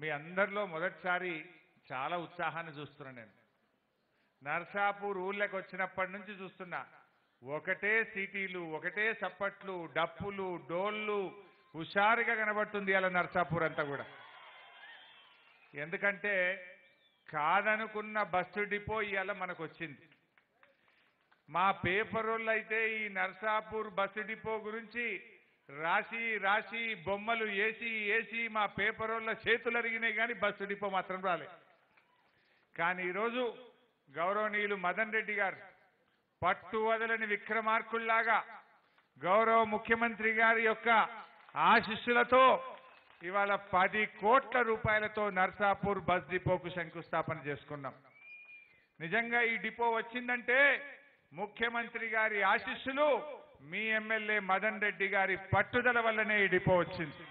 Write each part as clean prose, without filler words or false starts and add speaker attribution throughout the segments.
Speaker 1: మీ అందరిలో మొదటిసారి చాలా ఉత్సాహాన్ని చూస్తున్నాను నేను. నర్సాపూర్ ఊళ్ళకి వచ్చినప్పటి నుంచి చూస్తున్నా, ఒకటే సిటీలు, ఒకటే చప్పట్లు, డప్పులు, డోళ్ళు, హుషారుగా కనబడుతుంది అలా నర్సాపూర్ అంతా కూడా. ఎందుకంటే కాదనుకున్న బస్సు డిపో ఇవాళ మనకు వచ్చింది. మా పేపర్ వాళ్ళు అయితే ఈ నర్సాపూర్ బస్సు డిపో గురించి రాసి రాసి బొమ్మలు వేసి మా పేపర్ వాళ్ళ చేతులు అరిగినాయి, కానీ బస్సు డిపో మాత్రం రాలే. కానీ ఈరోజు గౌరవనీయులు మదన్ రెడ్డి గారు పట్టు వదలని విక్రమార్కుల్లాగా గౌరవ ముఖ్యమంత్రి గారి యొక్క ఆశీస్సులతో ఇవాళ 10 కోట్ల రూపాయలతో నర్సాపూర్ బస్ డిపోకు శంకుస్థాపన చేసుకున్నాం. నిజంగా ఈ డిపో వచ్చిందంటే ముఖ్యమంత్రి గారి ఆశీస్సులు, మీ ఎమ్మెల్యే మదన్ రెడ్డి గారి పట్టుదల వల్లనే ఈ డిపో వచ్చింది.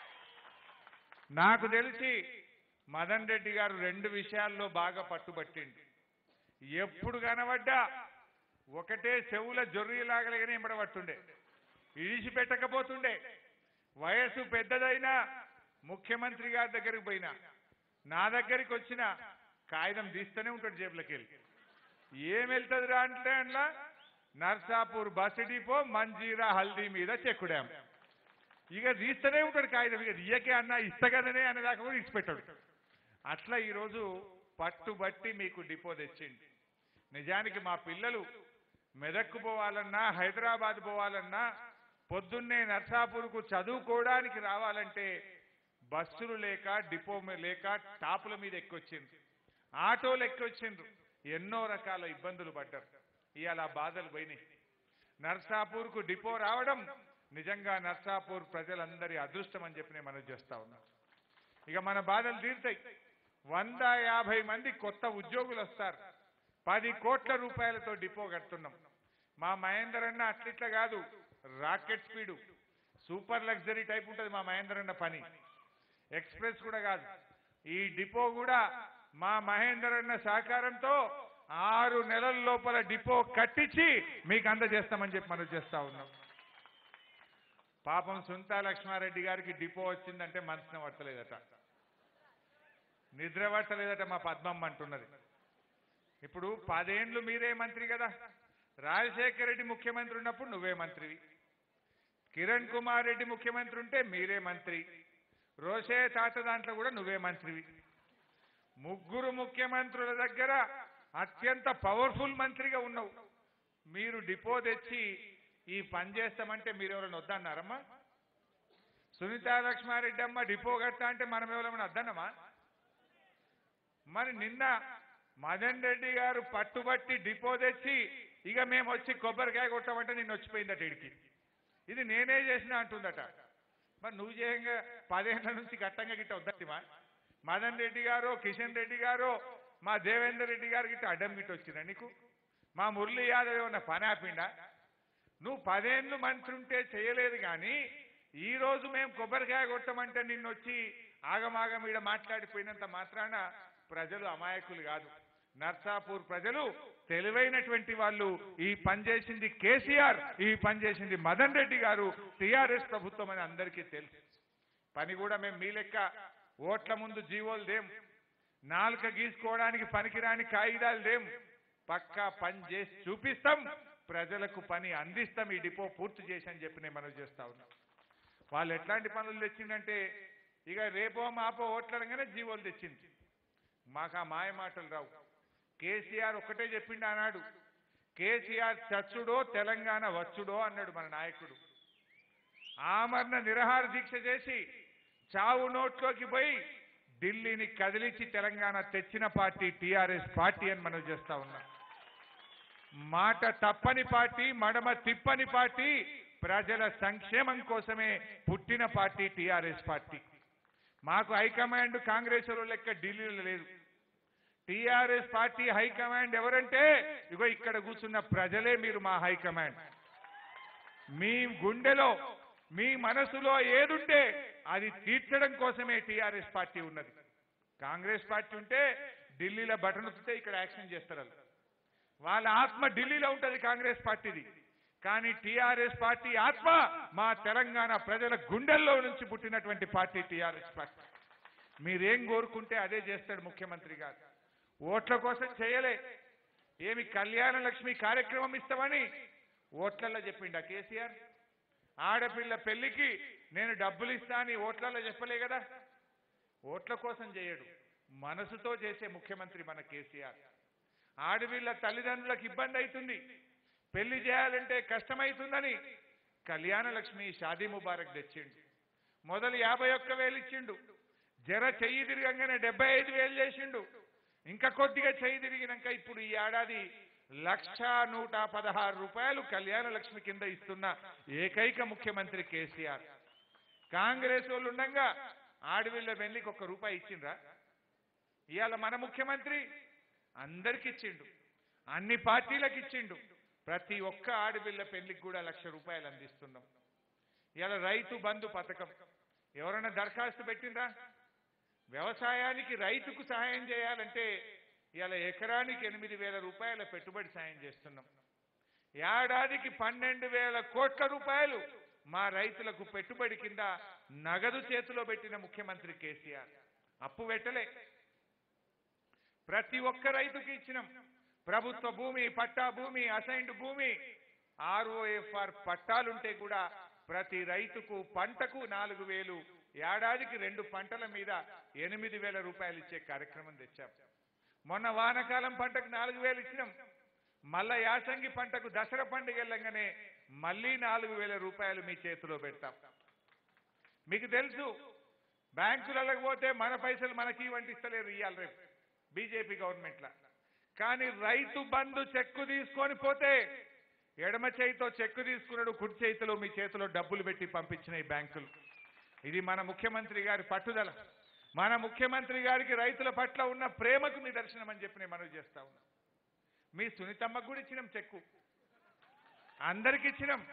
Speaker 1: నాకు తెలిసి మదన్ రెడ్డి గారు 2 విషయాల్లో బాగా పట్టుబట్టింది. ఎప్పుడు కనబడ్డా ఒకటే చెవుల జొర్రీలాగలేగానే ఎంబడబట్టుండే, ఇడిచిపెట్టకపోతుండే. వయసు పెద్దదైనా ముఖ్యమంత్రి గారి దగ్గరికి పోయినా, నా దగ్గరికి వచ్చిన కాగితం తీస్తూనే ఉంటాడు జేబులకి వెళ్ళి. ఏం వెళ్తుందిరా అంటే అట్లా నర్సాపూర్ బస్ డిపో మంజీరా హల్దీ మీద చెక్ డ్యాం, ఇక తీస్తూనే ఉంటాడు కాగితం. ఇక తీయకే అన్నా ఇస్తా కదనే అనేదాకా కూడా ఇచ్చిపెట్టాడు. అట్లా ఈరోజు పట్టుబట్టి మీకు డిపో తెచ్చింది. నిజానికి మా పిల్లలు మెదక్కు పోవాలన్నా, హైదరాబాద్ పోవాలన్నా, పొద్దున్నే నర్సాపూర్కు చదువుకోవడానికి రావాలంటే బస్సులు లేక, డిపో లేక టాపుల మీద ఎక్కొచ్చిండ్రు, ఆటోలు ఎక్కొచ్చిండ్రు, ఎన్నో రకాల ఇబ్బందులు పడ్డారు. ఇవాళ బాధలు పోయినాయి. నర్సాపూర్కు డిపో రావడం నిజంగా నర్సాపూర్ ప్రజలందరి అదృష్టం అని చెప్పి నేను మనవి చేస్తా ఉన్నాను. ఇక మన బాధలు తీరుతాయి. 150 మంది కొత్త ఉద్యోగులు వస్తారు. 10 కోట్ల రూపాయలతో డిపో కడుతున్నాం. మా మహేందర్ అన్న అట్లిట్లా కాదు, rocket speed, super luxury type ఉంటుంది మా మహేందర్ అన్న పని. ఎక్స్ప్రెస్ కూడా కాదు. ఈ డిపో కూడా మా మహేందర్ అన్న సహకారంతో 6 నెలల లోపల డిపో కట్టించి మీకు అందజేస్తామని చెప్పి మనం చేస్తా ఉన్నాం. పాపం సుంతా లక్ష్మారెడ్డి గారికి డిపో వచ్చిందంటే మనసున పట్టలేదట, నిద్ర పట్టలేదట. మా పద్మమ్మ అంటున్నది. ఇప్పుడు 10 ఏళ్ళు మీరే మంత్రి కదా, రాజశేఖర రెడ్డి ముఖ్యమంత్రి ఉన్నప్పుడు నువ్వే మంత్రివి, కిరణ్ కుమార్ రెడ్డి ముఖ్యమంత్రి ఉంటే మీరే మంత్రి, రోషే తాత దాంట్లో కూడా నువ్వే మంత్రివి. 3 ముఖ్యమంత్రుల దగ్గర అత్యంత పవర్ఫుల్ మంత్రిగా ఉన్నావు. మీరు డిపో తెచ్చి ఈ పని చేస్తామంటే మీరు ఎవరైనా వద్దన్నారమ్మా? సునీతా లక్ష్మారెడ్డి అమ్మ డిపో కడతా అంటే మనం ఎవరైనా వద్దన్నమా? మరి నిన్న మదన్ రెడ్డి గారు పట్టుబట్టి డిపో తెచ్చి ఇక మేము వచ్చి కొబ్బరికాయ కొట్టామంటే నిన్ను వచ్చిపోయిందట ఇడికి. ఇది నేనే చేసినా అంటుందట. మరి నువ్వు చేయంగా 10 ఏళ్ల నుంచి గట్టంగా గిట్ట వద్దటిమా? మదన్ రెడ్డి గారు, కిషన్ రెడ్డి గారు, మా దేవేందర్ రెడ్డి గారు గిట్ట అడ్డం గిట్ట వచ్చినా నీకు? మా మురళీ యాదవ్ ఏమన్నా పని ఆపిండా? నువ్వు 10 ఏళ్ళు మంత్రి ఉంటే చేయలేదు. కానీ ఈ రోజు మేము కొబ్బరికాయ కొట్టమంటే నిన్ను వచ్చి ఆగమాగం ఈడ మాట్లాడిపోయినంత మాత్రాన ప్రజలు అమాయకులు కాదు. నర్సాపూర్ ప్రజలు తెలివైనటువంటి వాళ్ళు. ఈ పని చేసింది కేసీఆర్, ఈ పని చేసింది మదన్ రెడ్డి గారు, టీఆర్ఎస్ ప్రభుత్వం అని అందరికీ తెలుసు. పని కూడా మేము మీ లెక్క ఓట్ల ముందు జీవోలు దేం, నాలుక గీసుకోవడానికి పనికిరాని కాగితాలు దేం. పక్కా పని చేసి చూపిస్తాం, ప్రజలకు పని అందిస్తాం. ఈ డిపో పూర్తి చేసి అని చెప్పి నేను మనవి చేస్తా ఉన్నా. వాళ్ళు ఎట్లాంటి పనులు తెచ్చిందంటే ఇక రేపో మాపో ఓట్లనగానే జీవోలు తెచ్చింది. మాకు ఆ మాయ మాటలు రావు. కేసీఆర్ ఒక్కటే చెప్పిండు అన్నాడు, కేసీఆర్ చచ్చుడో తెలంగాణ వచ్చుడో అన్నాడు మన నాయకుడు. ఆమరణ నిరాహార దీక్ష చేసి చావు నోట్లోకి పోయి ఢిల్లీని కదిలించి తెలంగాణ తెచ్చిన పార్టీ టీఆర్ఎస్ పార్టీ అని మనం చేస్తా ఉన్నాం. మాట తప్పని పార్టీ, మడమ తిప్పని పార్టీ, ప్రజల సంక్షేమం కోసమే పుట్టిన పార్టీ టీఆర్ఎస్ పార్టీ. మాకు హైకమాండ్ కాంగ్రెస్ లెక్క ఢిల్లీలో లేదు. టీఆర్ఎస్ పార్టీ హైకమాండ్ ఎవరంటే ఇగో ఇక్కడ కూర్చున్న ప్రజలే మీరు మా హైకమాండ్. మీ గుండెలో, మీ మనసులో ఏదుంటే అది తీర్చడం కోసమే టీఆర్ఎస్ పార్టీ ఉన్నది. కాంగ్రెస్ పార్టీ ఉంటే ఢిల్లీలో బటన్ వస్తే ఇక్కడ యాక్షన్ చేస్తారు. వాళ్ళ ఆత్మ ఢిల్లీలో ఉంటుంది కాంగ్రెస్ పార్టీది. కానీ టీఆర్ఎస్ పార్టీ ఆత్మ మా తెలంగాణ ప్రజల గుండెల్లో నుంచి పుట్టినటువంటి పార్టీ టీఆర్ఎస్ పార్టీ. మీరేం కోరుకుంటే అదే చేస్తాడు ముఖ్యమంత్రి గారు. ఓట్ల కోసం చేయలే. ఏమి కళ్యాణ లక్ష్మి కార్యక్రమం ఇస్తామని ఓట్లలో చెప్పిండా కేసీఆర్? ఆడపిల్ల పెళ్లికి నేను డబ్బులు ఇస్తా అని ఓట్లలో చెప్పలే కదా. ఓట్ల కోసం చేయడు, మనసుతో చేసే ముఖ్యమంత్రి మన కేసీఆర్. ఆడపిల్ల తల్లిదండ్రులకు ఇబ్బంది అవుతుంది, పెళ్లి చేయాలంటే కష్టమవుతుందని కళ్యాణ లక్ష్మి షాదీ ముబారక్ తెచ్చిండు. మొదలు 51,000 ఇచ్చిండు, జర చెయ్యి తిరగంగానే 75,000 చేసిండు. ఇంకా కొద్దిగా చెయ్యి తిరిగినాక ఇప్పుడు ఈ ఏడాది 1,116 రూపాయలు కళ్యాణ లక్ష్మి కింద ఇస్తున్న ఏకైక ముఖ్యమంత్రి కేసీఆర్. కాంగ్రెస్ వాళ్ళు ఉండగా ఆడపిల్ల పెళ్లికి ₹1 ఇచ్చిండ్రా? ఇవాళ మన ముఖ్యమంత్రి అందరికి ఇచ్చిండు, అన్ని పార్టీలకు ఇచ్చిండు. ప్రతి ఒక్క ఆడపిల్ల పెళ్లికి కూడా ₹1,00,000 అందిస్తున్నాం. ఇవాళ రైతు బంధు పథకం ఎవరైనా దరఖాస్తు పెట్టిండ్రా? వ్యవసాయానికి రైతుకు సహాయం చేయాలంటే ఇవాళ ఎకరానికి ₹8,000 పెట్టుబడి సాయం చేస్తున్నాం. ఏడాదికి 12,000 కోట్ల రూపాయలు మా రైతులకు పెట్టుబడి కింద నగదు చేతిలో పెట్టిన ముఖ్యమంత్రి కేసీఆర్. అప్పు పెట్టలే, ప్రతి ఒక్క రైతుకి ఇచ్చినాం. ప్రభుత్వ భూమి, పట్టా భూమి, అసైన్డ్ భూమి, ROFR పట్టాలుంటే కూడా ప్రతి రైతుకు పంటకు 4,000, ఏడాదికి 2 పంటల మీద ₹8,000 ఇచ్చే కార్యక్రమం తెచ్చాం. మొన్న వానకాలం పంటకు 4,000 ఇచ్చినాం. మళ్ళా యాసంగి పంటకు దసరా పండుగ వెళ్ళంగానే మళ్ళీ ₹4,000 మీ చేతిలో పెడతాం. మీకు తెలుసు, బ్యాంకులకు పోతే మన పైసలు మనకి వంటిస్తలేరు ఇయ్యాలి రేపు బీజేపీ గవర్నమెంట్ల. కానీ రైతు బంధు చెక్కు తీసుకొని పోతే ఎడమ చేతితో చెక్కు తీసుకున్నాడు, కుడి చేతిలో మీ చేతిలో డబ్బులు పెట్టి పంపించిన ఈ బ్యాంకులు. ఇది మన ముఖ్యమంత్రి గారి పట్టుదల, మన ముఖ్యమంత్రి గారికి రైతుల పట్ల ఉన్న ప్రేమకు నిదర్శనం అని చెప్పి నేను మనవి చేస్తా ఉన్నా. మీ సునీతమ్మకు కూడా ఇచ్చినాం చెక్కు, అందరికి ఇచ్చినాం,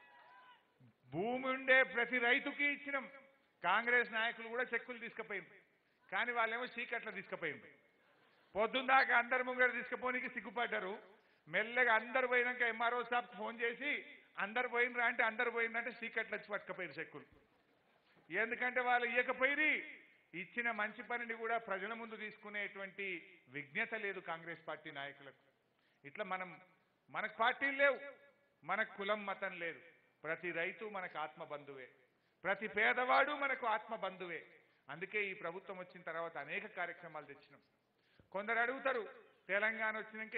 Speaker 1: భూమి ఉండే ప్రతి రైతుకి ఇచ్చినాం. కాంగ్రెస్ నాయకులు కూడా చెక్కులు తీసుకుపోయింది, కానీ వాళ్ళేమో చీకట్ల తీసుకుపోయింది. పొద్దున్నాక అందరు ముంగర తీసుకుపోనికి సిగ్గుపడ్డారు. మెల్లగా అందరు పోయినాక MRO సాబ్కి ఫోన్ చేసి అందరు పోయినరా అంటే అందరు పోయిందంటే చీకట్లు వచ్చి పట్టుకపోయారు చెక్కులు. ఎందుకంటే వాళ్ళు ఇయ్యకపోయి ఇచ్చిన మంచి పనిని కూడా ప్రజల ముందు తీసుకునేటువంటి విజ్ఞత లేదు కాంగ్రెస్ పార్టీ నాయకులకు. ఇట్లా మనకు పార్టీలు లేవు, మనకు కులం మతం లేదు. ప్రతి రైతు మనకు ఆత్మ బంధువే, ప్రతి పేదవాడు మనకు ఆత్మ బంధువే. అందుకే ఈ ప్రభుత్వం వచ్చిన తర్వాత అనేక కార్యక్రమాలు తెచ్చినాం. కొందరు అడుగుతారు, తెలంగాణ వచ్చినాక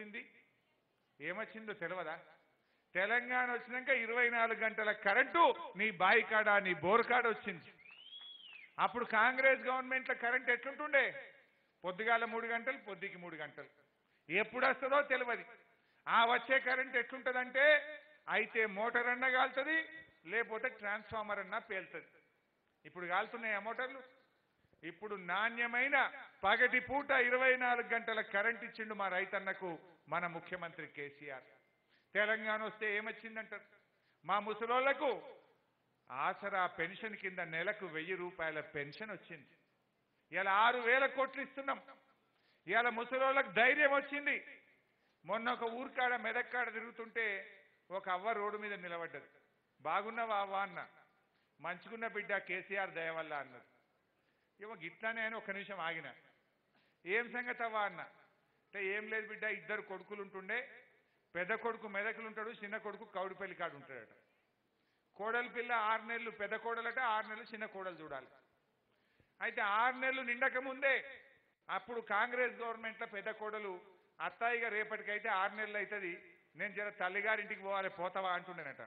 Speaker 1: ఏమొచ్చిందో తెలియదా? తెలంగాణ వచ్చినాక 24 గంటల కరెంటు నీ బాయి కాడ, నీ బోర్ కాడ వచ్చింది. అప్పుడు కాంగ్రెస్ గవర్నమెంట్లో కరెంట్ ఎట్లుంటుండే? పొద్దుగాల 3 గంటలు, పొద్దుకి 3 గంటలు. ఎప్పుడు వస్తుందో తెలియదు. ఆ వచ్చే కరెంట్ ఎట్లుంటుందంటే అయితే మోటార్ అన్నా కాలుతుంది, లేకపోతే ట్రాన్స్ఫార్మర్ అన్నా పేలుతుంది. ఇప్పుడు కాలుతున్నాయి ఆ మోటార్లు. ఇప్పుడు నాణ్యమైన పగటి పూట 24 గంటల కరెంట్ ఇచ్చిండు మా రైతన్నకు మన ముఖ్యమంత్రి కేసీఆర్. తెలంగాణ వస్తే ఏమొచ్చిందంటారు? మా ముసలోళ్లకు ఆసరా పెన్షన్ కింద నెలకు ₹1,000 పెన్షన్ వచ్చింది. ఇలా 6,000 కోట్లు ఇస్తున్నాం. ఇలా ముసలోళ్లకు ధైర్యం వచ్చింది. మొన్న ఒక ఊరికాడ మెదక్కాడ తిరుగుతుంటే ఒక అవ్వ రోడ్డు మీద నిలబడ్డది. బాగున్నావా అవ్వ అన్న. మంచుకున్న బిడ్డ కేసీఆర్ దయ వల్ల అన్నది. ఏమో గిట్లానే అని ఒక నిమిషం ఆగిన. ఏం సంగతి అవ్వ అన్న అంటే ఏం లేదు బిడ్డ, 2 కొడుకులు ఉంటుండే, పెద్ద కొడుకు మెదకులుంటాడు, చిన్న కొడుకు కౌడిపల్లి కాడు ఉంటాడట. కోడలి పిల్ల 6 నెలలు పెద్ద కోడలట, 6 నెలలు చిన్న కోడలు చూడాలి. అయితే 6 నెలలు నిండక ముందే అప్పుడు కాంగ్రెస్ గవర్నమెంట్లో పెద్ద కోడలు అత్తాయిగా రేపటికైతే 6 నెలలు అవుతుంది, నేను జర తల్లిగారింటికి పోవాలి పోతావా అంటుండేనట.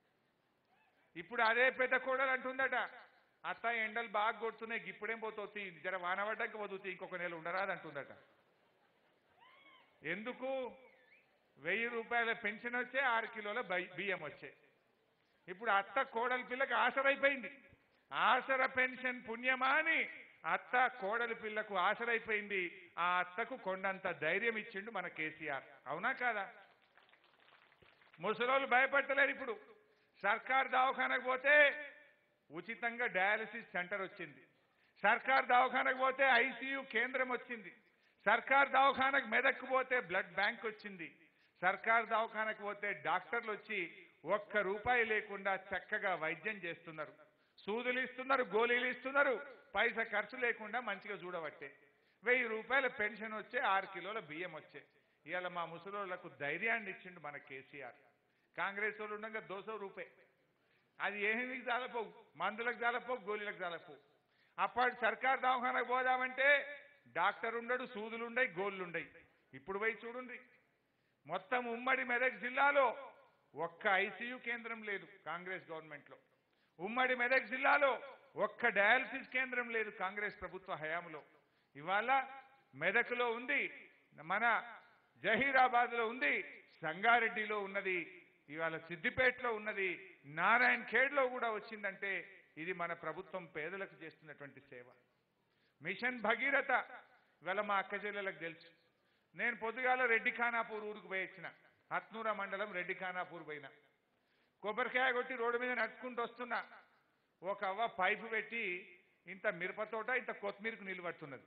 Speaker 1: ఇప్పుడు అదే పెద్ద కోడలు అంటుందట, అత్తాయి ఎండలు బాగా కొడుతున్నాయి, ఇప్పుడేం పోతుంది, జర వానబడ్డాక పోతుంది, ఇంకొక నెల ఉండరాదు అంటుందట. ఎందుకు? ₹1,000 పెన్షన్ వచ్చే, 6 కిలోల బియ్యం వచ్చే. ఇప్పుడు అత్త కోడలి పిల్లకి ఆసరైపోయింది. ఆసర పెన్షన్ పుణ్యమా అని అత్త కోడలి పిల్లకు ఆసరైపోయింది. ఆ అత్తకు కొండంత ధైర్యం ఇచ్చిండు మన కేసీఆర్. అవునా కాదా? ముసలోళ్ళు భయపడతలేరు. ఇప్పుడు సర్కార్ దవాఖానకు పోతే ఉచితంగా డయాలసిస్ సెంటర్ వచ్చింది. సర్కార్ దవాఖానకు పోతే ICU కేంద్రం వచ్చింది. సర్కార్ దవాఖానకు మెదక్కు పోతే బ్లడ్ బ్యాంక్ వచ్చింది. సర్కార్ దవాఖానకు పోతే డాక్టర్లు వచ్చి ₹1 లేకుండా చక్కగా వైద్యం చేస్తున్నారు. సూదులు ఇస్తున్నారు, గోళీలు ఇస్తున్నారు, పైసా ఖర్చు లేకుండా మంచిగా చూడబట్టే 1000 రూపాయల పెన్షన్ వచ్చే 6 కిలోల బియ్యం వచ్చే. ఇవాళ మా ముసలోళ్లకు ధైర్యాన్ని ఇచ్చిండు మన కేసీఆర్. కాంగ్రెస్ వాళ్ళు ఉండగా 200 రూపాయి, అది ఏమీ జాలపోవు, మందులకు జాలపోవు, గోళీలకు జాలపోవు. అప్పటి సర్కార్ దవాఖానకు పోదామంటే డాక్టర్ ఉండడు, సూదులు ఉండయి, గోళ్ళు ఉండయి. ఇప్పుడు పోయి చూడండి, మొత్తం ఉమ్మడి మెదక్ జిల్లాలో ఒక్క ఐసీయూ కేంద్రం లేదు కాంగ్రెస్ గవర్నమెంట్లో. ఉమ్మడి మెదక్ జిల్లాలో ఒక్క డయాలసిస్ కేంద్రం లేదు కాంగ్రెస్ ప్రభుత్వ హయాంలో. ఇవాళ మెదక్లో ఉంది, మన జహీరాబాద్లో ఉంది, సంగారెడ్డిలో ఉన్నది, ఇవాళ సిద్దిపేటలో ఉన్నది, నారాయణ ఖేడ్లో కూడా వచ్చిందంటే ఇది మన ప్రభుత్వం పేదలకు చేస్తున్నటువంటి సేవ. మిషన్ భగీరథ ఇవాళ మా అక్క చెల్లెలకు తెలుసు. నేను పొద్దుగాల రెడ్డి ఖానాపూర్ ఊరికి పోయి వచ్చిన, హత్నూర మండలం రెడ్డి ఖానాపూర్ పోయిన. కొబ్బరికాయ కొట్టి రోడ్డు మీద నడుచుకుంటూ వస్తున్నా, ఒక అవ్వ పైపు పెట్టి ఇంత మిరపతోట ఇంత కొత్తిమీరకు నీళ్ళు పడుతున్నది.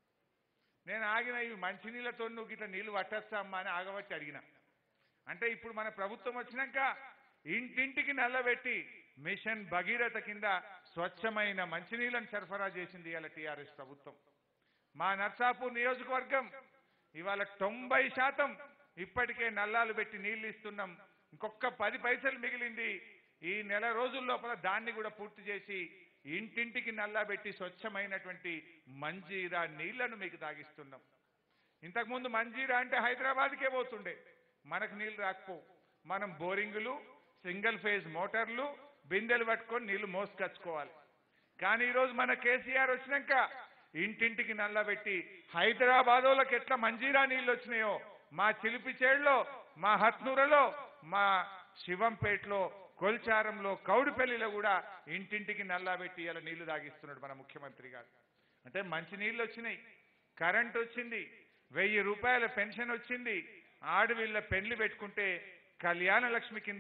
Speaker 1: నేను ఆగిన, ఇవి మంచినీళ్ళతో నువ్వు ఇట్లా నీళ్ళు పట్టచ్చా అమ్మా అని ఆగబట్టి అడిగిన. అంటే ఇప్పుడు మన ప్రభుత్వం వచ్చినాక ఇంటింటికి నల్లబెట్టి మిషన్ భగీరథ కింద స్వచ్ఛమైన మంచినీళ్ళను సరఫరా చేసింది ఇవాళ టీఆర్ఎస్ ప్రభుత్వం. మా నర్సాపూర్ నియోజకవర్గం ఇవాళ 90% ఇప్పటికే నల్లాలు పెట్టి నీళ్లు ఇస్తున్నాం. ఇంకొక 10 పైసలు మిగిలింది. ఈ నెల రోజుల లోపల దాన్ని కూడా పూర్తి చేసి ఇంటింటికి నల్లా పెట్టి స్వచ్ఛమైనటువంటి మంజీరా నీళ్లను మీకు తాగిస్తున్నాం. ఇంతకుముందు మంజీరా అంటే హైదరాబాద్కే పోతుండే, మనకు నీళ్లు రాకపోవు. మనం బోరింగులు, సింగిల్ ఫేజ్ మోటార్లు, బిందెలు పట్టుకొని నీళ్లు మోసుకొచ్చుకోవాలి. కానీ ఈరోజు మన కేసీఆర్ వచ్చినాక ఇంటింటికి నల్ల పెట్టి హైదరాబాదోళ్ళకి ఎట్లా మంజీరా నీళ్ళు వచ్చినాయో మా చిలిపిచేడులో, మా హత్నూరలో, మా శివంపేటలో, కొల్చారంలో, కౌడిపల్లిలో కూడా ఇంటింటికి నల్లా పెట్టి ఇలా నీళ్లు తాగిస్తున్నాడు మన ముఖ్యమంత్రి గారు. అంటే మంచి నీళ్ళు వచ్చినాయి, కరెంట్ వచ్చింది, 1000 రూపాయల పెన్షన్ వచ్చింది, ఆడవిళ్ళ పెళ్లి పెట్టుకుంటే కళ్యాణ లక్ష్మి కింద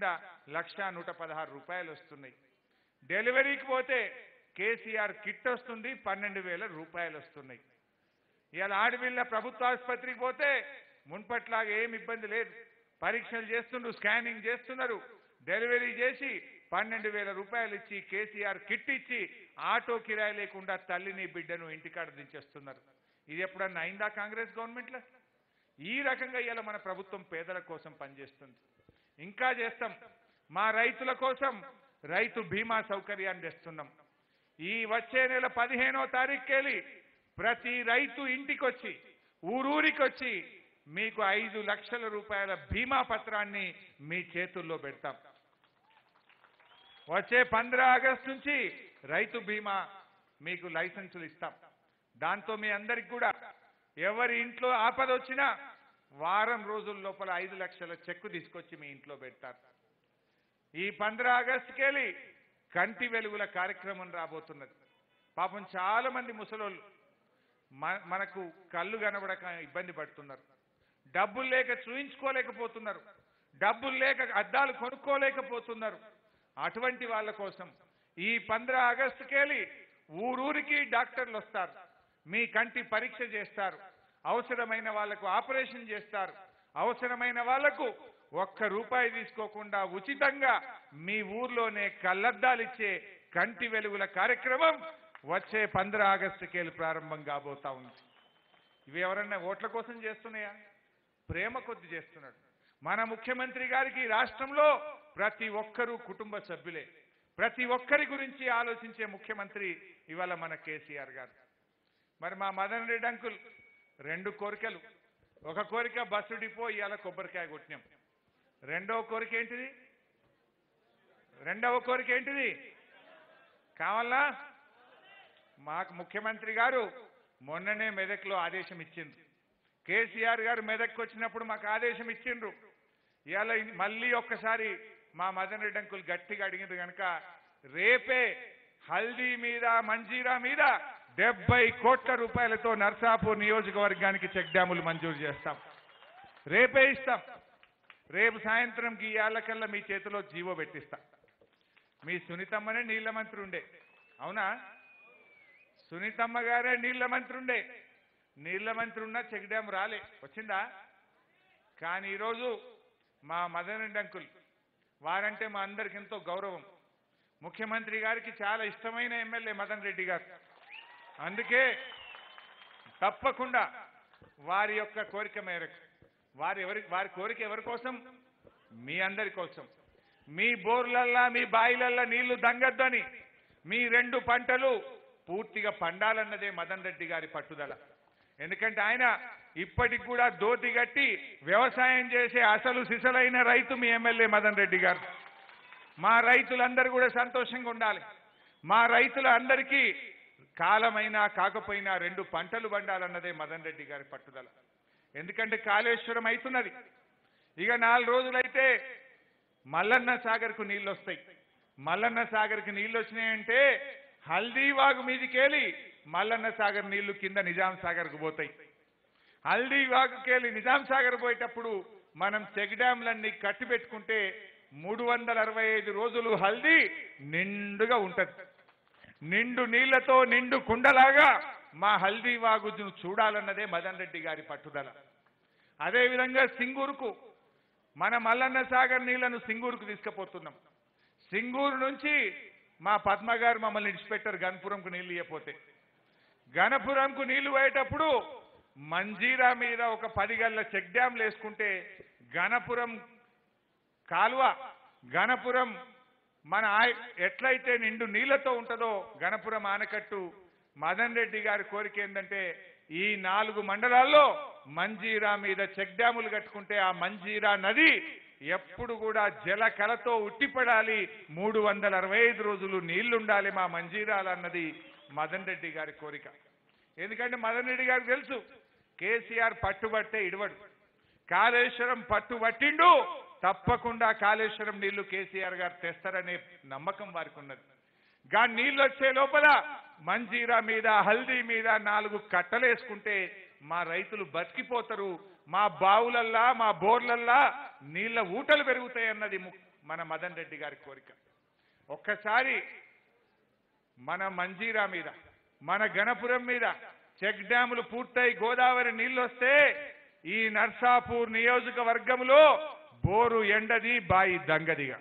Speaker 1: 1,116 రూపాయలు వస్తున్నాయి. డెలివరీకి పోతే కేసీఆర్ కిట్ వస్తుంది, 12,000 రూపాయలు వస్తున్నాయి. ఇవాళ ఆడవిళ్ళ ప్రభుత్వ ఆసుపత్రికి పోతే మున్పట్లాగా ఏం ఇబ్బంది లేదు, పరీక్షలు చేస్తున్నారు, స్కానింగ్ చేస్తున్నారు. డెలివరీ చేసి 12,000 రూపాయలు ఇచ్చి కేసీఆర్ కిట్ ఇచ్చి ఆటో కిరాయి లేకుండా తల్లిని బిడ్డను ఇంటికాడ దించేస్తున్నారు. ఇది ఎప్పుడన్నా అయిందా కాంగ్రెస్ గవర్నమెంట్లో? ఈ రకంగా ఇవాళ మన ప్రభుత్వం పేదల కోసం పనిచేస్తుంది. ఇంకా చేస్తాం. మా రైతుల కోసం రైతు బీమా సౌకర్యాన్ని తెస్తున్నాం. ఈ వచ్చే నెల 15వ తారీఖుకెళ్ళి ప్రతి రైతు ఇంటికొచ్చి, ఊరూరికొచ్చి మీకు 5 లక్షల రూపాయల బీమా పత్రాన్ని మీ చేతుల్లో పెడతాం. వచ్చే 15 ఆగస్టు నుంచి రైతు బీమా మీకు లైసెన్సులు ఇస్తాం. దాంతో మీ అందరికి కూడా ఎవరి ఇంట్లో ఆపద వచ్చినా వారం రోజుల లోపల 5 లక్షల చెక్కు తీసుకొచ్చి మీ ఇంట్లో పెడతారు. ఈ 15 ఆగస్టుకెళ్ళి కంటి వెలుగుల కార్యక్రమం రాబోతున్నది. పాపం చాలా మంది ముసలోళ్ళు మనకు కళ్ళు కనబడక ఇబ్బంది పడుతున్నారు, డబ్బులు లేక చూయించుకోలేకపోతున్నారు, డబ్బులు లేక అద్దాలు కొనుక్కోలేకపోతున్నారు. అటువంటి వాళ్ళ కోసం ఈ 15 ఆగస్టుకెళ్ళి ఊరూరికి డాక్టర్లు వస్తారు, మీ కంటి పరీక్ష చేస్తారు, అవసరమైన వాళ్లకు ఆపరేషన్ చేస్తారు, అవసరమైన వాళ్లకు ₹1 తీసుకోకుండా ఉచితంగా మీ ఊర్లోనే కళ్ళద్దాలు ఇచ్చే కంటి వెలుగుల కార్యక్రమం వచ్చే 15 ఆగస్టుకెళ్ళి ప్రారంభం కాబోతా ఉంది. ఇవి ఎవరన్నా ఓట్ల కోసం చేస్తున్నాయా? ప్రేమ కొద్ది చేస్తున్నాడు. మన ముఖ్యమంత్రి గారికి రాష్ట్రంలో ప్రతి ఒక్కరూ కుటుంబ సభ్యులే. ప్రతి ఒక్కరి గురించి ఆలోచించే ముఖ్యమంత్రి ఇవాళ మన కేసీఆర్ గారు. మరి మా మదన్ రెడ్డి అంకుల్ 2 కోరికలు. ఒక కోరిక బస్సు డిపో, ఇవాళ కొబ్బరికాయ కొట్టినాం. రెండవ కోరిక ఏంటిది? కావాలా? మాకు ముఖ్యమంత్రి గారు మొన్ననే మెదక్లో ఆదేశం ఇచ్చిండ్రు. కేసీఆర్ గారు మెదక్కి వచ్చినప్పుడు మాకు ఆదేశం ఇచ్చిండ్రు. ఇవాళ మళ్ళీ ఒక్కసారి మా మదన్ రెడ్డి అంకుల్ గట్టిగా అడిగిండ్రు కనుక రేపే హల్దీ మీద, మంజీరా మీద 70 కోట్ల రూపాయలతో నర్సాపూర్ నియోజకవర్గానికి చెక్ డ్యాములు మంజూరు చేస్తాం. రేపే ఇస్తాం. రేపు సాయంత్రంకి ఇవాళకల్లా మీ చేతిలో జీవో పెట్టిస్తా. మీ సునీతమ్మనే నీళ్ల మంత్రి ఉండే, అవునా? సునీతమ్మ గారే నీళ్ల మంత్రి ఉండే. నీళ్ల మంత్రి ఉన్నా చెక్ డ్యామ్ రాలే, వచ్చిందా? కానీ ఈరోజు మా మదన్ రెడ్డి అంకుల్ వారంటే మా అందరికి ఎంతో గౌరవం. ముఖ్యమంత్రి గారికి చాలా ఇష్టమైన ఎమ్మెల్యే మదన్ రెడ్డి గారు. అందుకే తప్పకుండా వారి యొక్క కోరిక మేరకు వారి కోరిక ఎవరి కోసం? మీ అందరి కోసం. మీ బోర్లల్లా మీ బాయిలల్లా నీళ్లు దంగద్దని, మీ 2 పంటలు పూర్తిగా పండాలన్నదే మదన్ రెడ్డి గారి పట్టుదల. ఎందుకంటే ఆయన ఇప్పటికి కూడా దోతి గట్టి వ్యవసాయం చేసే అసలు సిసలైన రైతు మీ ఎమ్మెల్యే మదన్ రెడ్డి గారు. మా రైతులందరూ కూడా సంతోషంగా ఉండాలి. మా రైతులందరికీ కాలమైనా కాకపోయినా 2 పంటలు పండాలన్నదే మదన్ రెడ్డి గారి పట్టుదల. ఎందుకంటే కాళేశ్వరం అవుతున్నది. ఇక 4 రోజులైతే మల్లన్న సాగర్కు నీళ్ళు వస్తాయి. మల్లన్న సాగర్కి నీళ్ళు వచ్చినాయంటే హల్దీవాగు మీదికెళ్ళి మల్లన్న సాగర్ నీళ్లు కింద నిజాం సాగర్కు పోతాయి. హల్దీవాగుకెళ్ళి నిజాం సాగర్ పోయేటప్పుడు మనం చెక్ డ్యాంలన్నీ కట్టిపెట్టుకుంటే 365 రోజులు హల్దీ నిండుగా ఉంటది. నిండు నీళ్లతో నిండు కుండలాగా మా హల్దీవాగును చూడాలన్నదే మదన్ రెడ్డి గారి పట్టుదల. అదేవిధంగా సింగూరుకు మన మల్లన్న సాగర్ నీళ్లను సింగూరుకు తీసుకుపోతున్నాం. సింగూరు నుంచి మా పద్మ గారు మమ్మల్ని ఇడిచిపెట్టారు గణపురంకు నీళ్లు ఇవ్వకపోతే. గణపురంకు నీళ్లు పోయేటప్పుడు మంజీరా మీద ఒక 10 గల్ల చెక్ డ్యాంలు వేసుకుంటే గణపురం కాలువ గణపురం మన ఎట్లయితే నిండు నీళ్లతో ఉంటుందో గణపురం ఆనకట్టు మదన్ రెడ్డి గారి కోరిక ఏంటంటే ఈ 4 మండలాల్లో మంజీరా మీద చెక్ డ్యాములు కట్టుకుంటే ఆ మంజీరా నది ఎప్పుడు కూడా జల కలతో ఉట్టిపడాలి, 365 రోజులు నీళ్లుండాలి మా మంజీరాలు అన్నది మదన్ రెడ్డి గారి కోరిక. ఎందుకంటే మదన్ రెడ్డి గారికి తెలుసు కేసీఆర్ పట్టుబట్టే ఇడవడు. కాళేశ్వరం పట్టుబట్టిండు, తప్పకుండా కాళేశ్వరం నీళ్లు కేసీఆర్ గారు తెస్తారనే నమ్మకం వారికి ఉన్నది. గా నీళ్ళు వచ్చే లోపల మంజీరా మీద హల్దీ మీద 4 కట్టలేసుకుంటే మా రైతులు బతికిపోతారు, మా బావులల్లా మా బోర్లల్లా నీళ్ల ఊటలు పెరుగుతాయన్నది మన మదన్ రెడ్డి గారి కోరిక. ఒక్కసారి మన మంజీరా మీద మన గణపురం మీద చెక్ డ్యాములు పూర్తయి గోదావరి నీళ్లు వస్తే ఈ నర్సాపూర్ నియోజకవర్గంలో బోరు ఎండది బాయి దంగదిగా,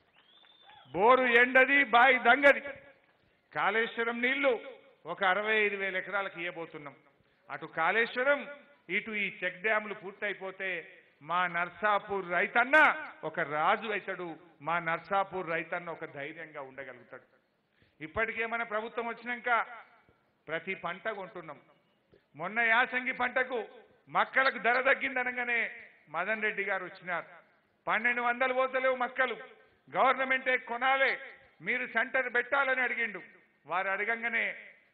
Speaker 1: బోరు ఎండది బాయి దంగది. కాళేశ్వరం నీళ్లు ఒక 65,000 ఎకరాలకు ఇవ్వబోతున్నాం. అటు కాళేశ్వరం ఇటు ఈ చెక్ డ్యాములు పూర్తయిపోతే మా నర్సాపూర్ రైతన్న ఒక రాజు అవుతాడు, మా నర్సాపూర్ రైతన్న ఒక ధైర్యంగా ఉండగలుగుతాడు. ఇప్పటికే మన ప్రభుత్వం వచ్చినాక ప్రతి పంట కొంటున్నాం. మొన్న యాసంగి పంటకు మక్కలకు ధర తగ్గిందనగానే మదన్ రెడ్డి గారు వచ్చినారు. 1200 పోతలేవు మక్కలు, గవర్నమెంటే కొనాలే, మీరు సెంటర్ పెట్టాలని అడిగిండు. వారు అడగంగానే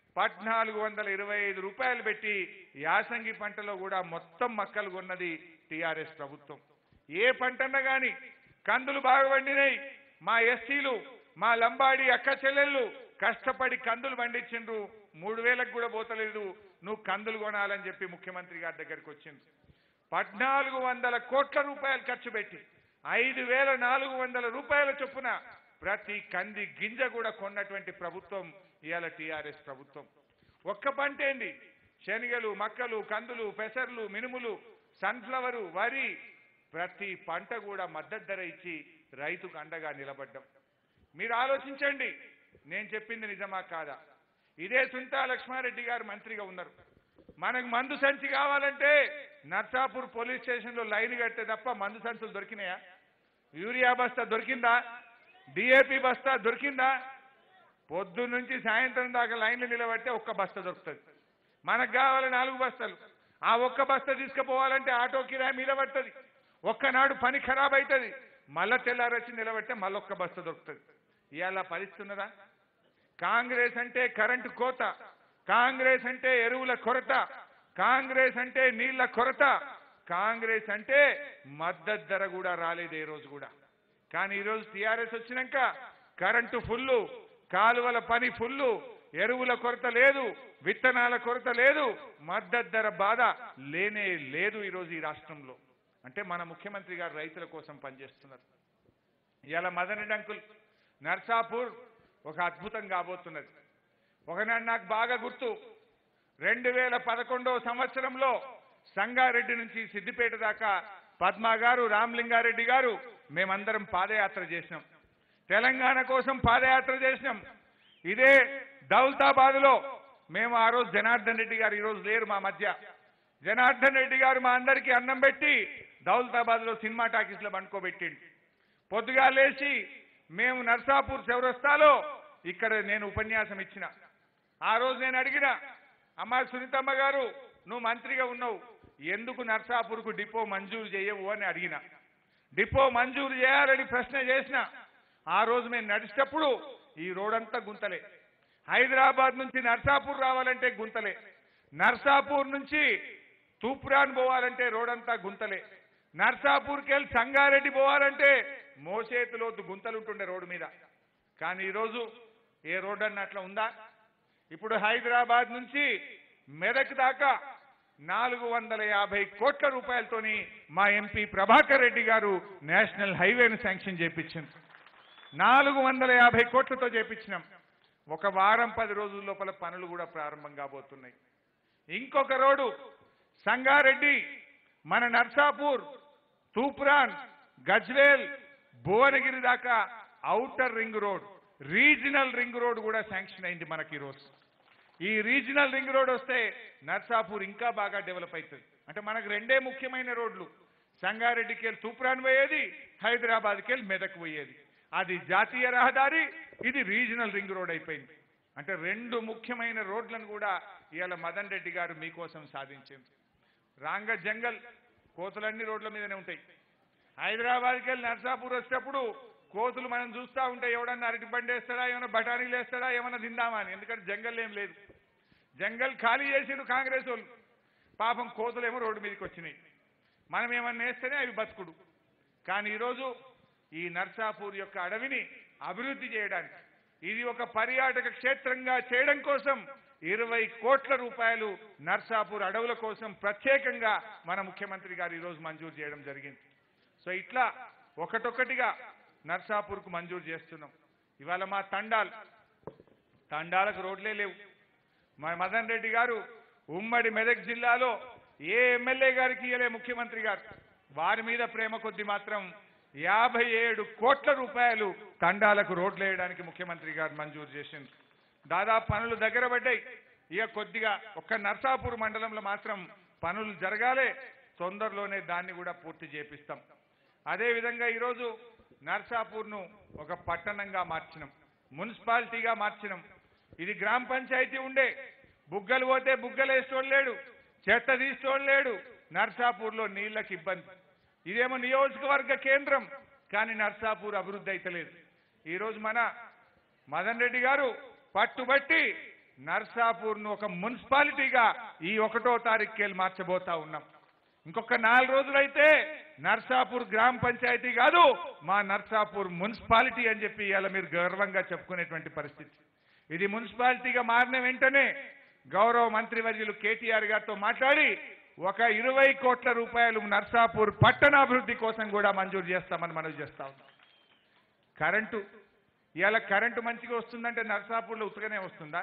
Speaker 1: 1425 రూపాయలు పెట్టి యాసంగి పంటలో కూడా మొత్తం మక్కలు కొన్నది టీఆర్ఎస్ ప్రభుత్వం. ఏ పంటన్నా కానీ కందులు బాగా పండినాయి. మా ఎస్సీలు మా లంబాడి అక్క చెల్లెళ్ళు కష్టపడి కందులు పండించిండ్రు, 3000కు కూడా పోతలేదు, నువ్వు కందులు కొనాలని చెప్పి ముఖ్యమంత్రి గారి దగ్గరికి వచ్చింది. 1400 కోట్ల రూపాయలు ఖర్చు పెట్టి 5400 రూపాయల చొప్పున ప్రతి కంది గింజ కూడా కొన్నటువంటి ప్రభుత్వం ఇవాళ టీఆర్ఎస్ ప్రభుత్వం. ఒక్క పంట ఏంది, శనగలు మక్కలు కందులు పెసర్లు మినుములు సన్ఫ్లవరు వరి ప్రతి పంట కూడా మద్దతు ధర ఇచ్చి రైతుకు అండగా నిలబడ్డాం. మీరు ఆలోచించండి, నేను చెప్పింది నిజమా కాదా? ఇదే సుంతా లక్ష్మారెడ్డి గారు మంత్రిగా ఉన్నారు. మనకు మందు సంచి కావాలంటే నర్సాపూర్ పోలీస్ స్టేషన్లో లైన్ కడితే తప్ప మందు సంచులు దొరికినాయా? యూరియా బస్తా దొరికిందా? డిఏపి బస్తా దొరికిందా? పొద్దున్న నుంచి సాయంత్రం దాకా లైన్లు నిలబడితే ఒక్క బస్తా దొరుకుతుంది. మనకు కావాలి 4 బస్తాలు. ఆ ఒక్క బస్తా తీసుకుపోవాలంటే ఆటో కిరాయి మీద పడుతుంది. ఒక్కనాడు పని ఖరాబ్ అవుతుంది, మళ్ళా తెల్లారొచ్చి నిలబడితే మళ్ళొక్క బస్తా దొరుకుతుంది. ఇవాళ పరిస్థితి ఉన్నదా? కాంగ్రెస్ అంటే కరెంటు కోత, కాంగ్రెస్ అంటే ఎరువుల కొరత, కాంగ్రెస్ అంటే నీళ్ల కొరత, కాంగ్రెస్ అంటే మద్దతు ధర కూడా రాలేదు ఏ రోజు కూడా. కానీ ఈరోజు టీఆర్ఎస్ వచ్చినాక కరెంటు ఫుల్లు, కాలువల పని ఫుల్లు, ఎరువుల కొరత లేదు, విత్తనాల కొరత లేదు, మద్దతు ధర బాధ లేనే లేదు ఈరోజు ఈ రాష్ట్రంలో. అంటే మన ముఖ్యమంత్రి గారు రైతుల కోసం పనిచేస్తున్నారు. ఇవాళ మదన్ రెడ్డి అంకుల్ నర్సాపూర్ ఒక అద్భుతం కాబోతున్నది. ఒకనాడు నాకు బాగా గుర్తు, 2011వ సంవత్సరంలో సంగారెడ్డి నుంచి సిద్దిపేట దాకా పద్మా గారు రామలింగారెడ్డి గారు మేమందరం పాదయాత్ర చేసినాం. తెలంగాణ కోసం పాదయాత్ర చేసినాం. ఇదే దౌలతాబాద్లో మేము ఆ రోజు జనార్దన్ రెడ్డి గారు ఈరోజు లేరు మా మధ్య. జనార్దన్ రెడ్డి గారు మా అందరికీ అన్నం పెట్టి దౌలతాబాద్లో సినిమా టాకీస్లో పండుకోబెట్టిండు. పొద్దుగా లేచి మేము నర్సాపూర్ చౌరస్తాలో ఇక్కడ నేను ఉపన్యాసం ఇచ్చిన. ఆ రోజు నేను అడిగిన, అమ్మ సునీతమ్మ గారు నువ్వు మంత్రిగా ఉన్నావు, ఎందుకు నర్సాపూర్కు డిపో మంజూరు చేయవు అని అడిగిన. డిపో మంజూరు చేయాలని ప్రశ్న చేసిన. ఆ రోజు మేము నడిచేటప్పుడు ఈ రోడంతా గుంతలే. హైదరాబాద్ నుంచి నర్సాపూర్ రావాలంటే గుంతలే. నర్సాపూర్ నుంచి తూప్రాన్ పోవాలంటే రోడంతా గుంతలే. నర్సాపూర్కి వెళ్ళి సంగారెడ్డి పోవాలంటే మోచేతిలోతు గుంతలుంటుండే రోడ్డు మీద. కానీ ఈరోజు ఏ రోడ్డు అన్న అట్లా ఉందా? ఇప్పుడు హైదరాబాద్ నుంచి మెదక్ దాకా 450 కోట్ల రూపాయలతోని మా ఎంపీ ప్రభాకర్ రెడ్డి గారు నేషనల్ హైవేను శాంక్షన్ చేయించింది. 450 కోట్లతో చేయించినాం. ఒక వారం 10 రోజుల లోపల పనులు కూడా ప్రారంభం కాబోతున్నాయి. ఇంకొక రోడ్డు సంగారెడ్డి, మన నర్సాపూర్, తూప్రాన్, గజ్వేల్, భువనగిరి దాకా outer ring road, regional ring road కూడా శాంక్షన్ అయింది మనకి ఈరోజు. ఈ రీజనల్ రింగ్ రోడ్ వస్తే నర్సాపూర్ ఇంకా బాగా డెవలప్ అవుతుంది. అంటే మనకు రెండే ముఖ్యమైన రోడ్లు, సంగారెడ్డికి వెళ్ళి తూప్రాన్ పోయేది, హైదరాబాద్కి వెళ్ళి మెదక్ పోయేది. అది జాతీయ రహదారి, ఇది రీజనల్ రింగ్ రోడ్ అయిపోయింది. అంటే రెండు ముఖ్యమైన రోడ్లను కూడా ఇవాళ మదన్ రెడ్డి గారు మీకోసం సాధించింది. రాంగ జంగల్ కోతులన్నీ రోడ్ల మీదనే ఉంటాయి. హైదరాబాద్కి వెళ్ళి నర్సాపూర్ వచ్చేటప్పుడు కోతులు మనం చూస్తూ ఉంటే ఎవడన్నా అరటి బండి వేస్తాడా, ఏమైనా బఠానీలు వేస్తాడా, ఏమైనా తిందామా అని. ఎందుకంటే జంగల్ ఏం లేదు, జంగల్ ఖాళీ చేసిండు కాంగ్రెస్ వాళ్ళు. పాపం కోతులేమో రోడ్డు మీదకి వచ్చినాయి. మనం ఏమన్నా వేస్తేనే అవి బతుకుడు. కానీ ఈరోజు ఈ నర్సాపూర్ యొక్క అడవిని అభివృద్ధి చేయడానికి, ఇది ఒక పర్యాటక క్షేత్రంగా చేయడం కోసం 20 కోట్ల రూపాయలు నర్సాపూర్ అడవుల కోసం ప్రత్యేకంగా మన ముఖ్యమంత్రి గారు ఈరోజు మంజూరు చేయడం జరిగింది. సో ఇట్లా ఒకటొక్కటిగా నర్సాపూర్కు మంజూరు చేస్తున్నాం. ఇవాళ మా తండాలకు రోడ్లే లేవు. మా మదన్ రెడ్డి గారు ఉమ్మడి మెదక్ జిల్లాలో ఏ ఎమ్మెల్యే గారికి ఇయ్యలే ముఖ్యమంత్రి గారు. వారి మీద ప్రేమ కొద్ది మాత్రం 57 కోట్ల రూపాయలు తండాలకు రోడ్లు వేయడానికి ముఖ్యమంత్రి గారు మంజూరు చేసింది. దాదాపు పనులు దగ్గర పడ్డాయి. ఇక కొద్దిగా ఒక్క నర్సాపూర్ మండలంలో మాత్రం పనులు జరగాలే. తొందరలోనే దాన్ని కూడా పూర్తి చేపిస్తాం. అదేవిధంగా ఈరోజు నర్సాపూర్ను ఒక పట్టణంగా మార్చినాం, మున్సిపాలిటీగా మార్చినాం. ఇది గ్రామ పంచాయతీ ఉండే, బుగ్గలు పోతే బుగ్గలు వేసేటోళ్ళు లేడు, చెత్త తీసేటోళ్ళు లేడు. నర్సాపూర్లో నీళ్లకు ఇబ్బంది. ఇదేమో నియోజకవర్గ కేంద్రం, కానీ నర్సాపూర్ అభివృద్ధి అయితలేదు. ఈరోజు మన మదన్ రెడ్డి గారు పట్టుబట్టి నర్సాపూర్ను ఒక మున్సిపాలిటీగా ఈ 1వ తారీఖుకి వెళ్ళి మార్చబోతా ఉన్నాం. ఇంకొక 4 రోజులైతే నర్సాపూర్ గ్రామ పంచాయతీ కాదు, మా నర్సాపూర్ మున్సిపాలిటీ అని చెప్పి ఇవాళ మీరు గర్వంగా చెప్పుకునేటువంటి పరిస్థితి. ఇది మున్సిపాలిటీగా మారిన వెంటనే గౌరవ మంత్రివర్యులు కేటీఆర్ గారితో మాట్లాడి ఒక 20 కోట్ల రూపాయలు నర్సాపూర్ పట్టణాభివృద్ధి కోసం కూడా మంజూరు చేస్తామని మనవి చేస్తా ఉన్నాం. కరెంటు, ఇవాళ కరెంటు మంచిగా వస్తుందంటే నర్సాపూర్లో ఉత్తగానే వస్తుందా?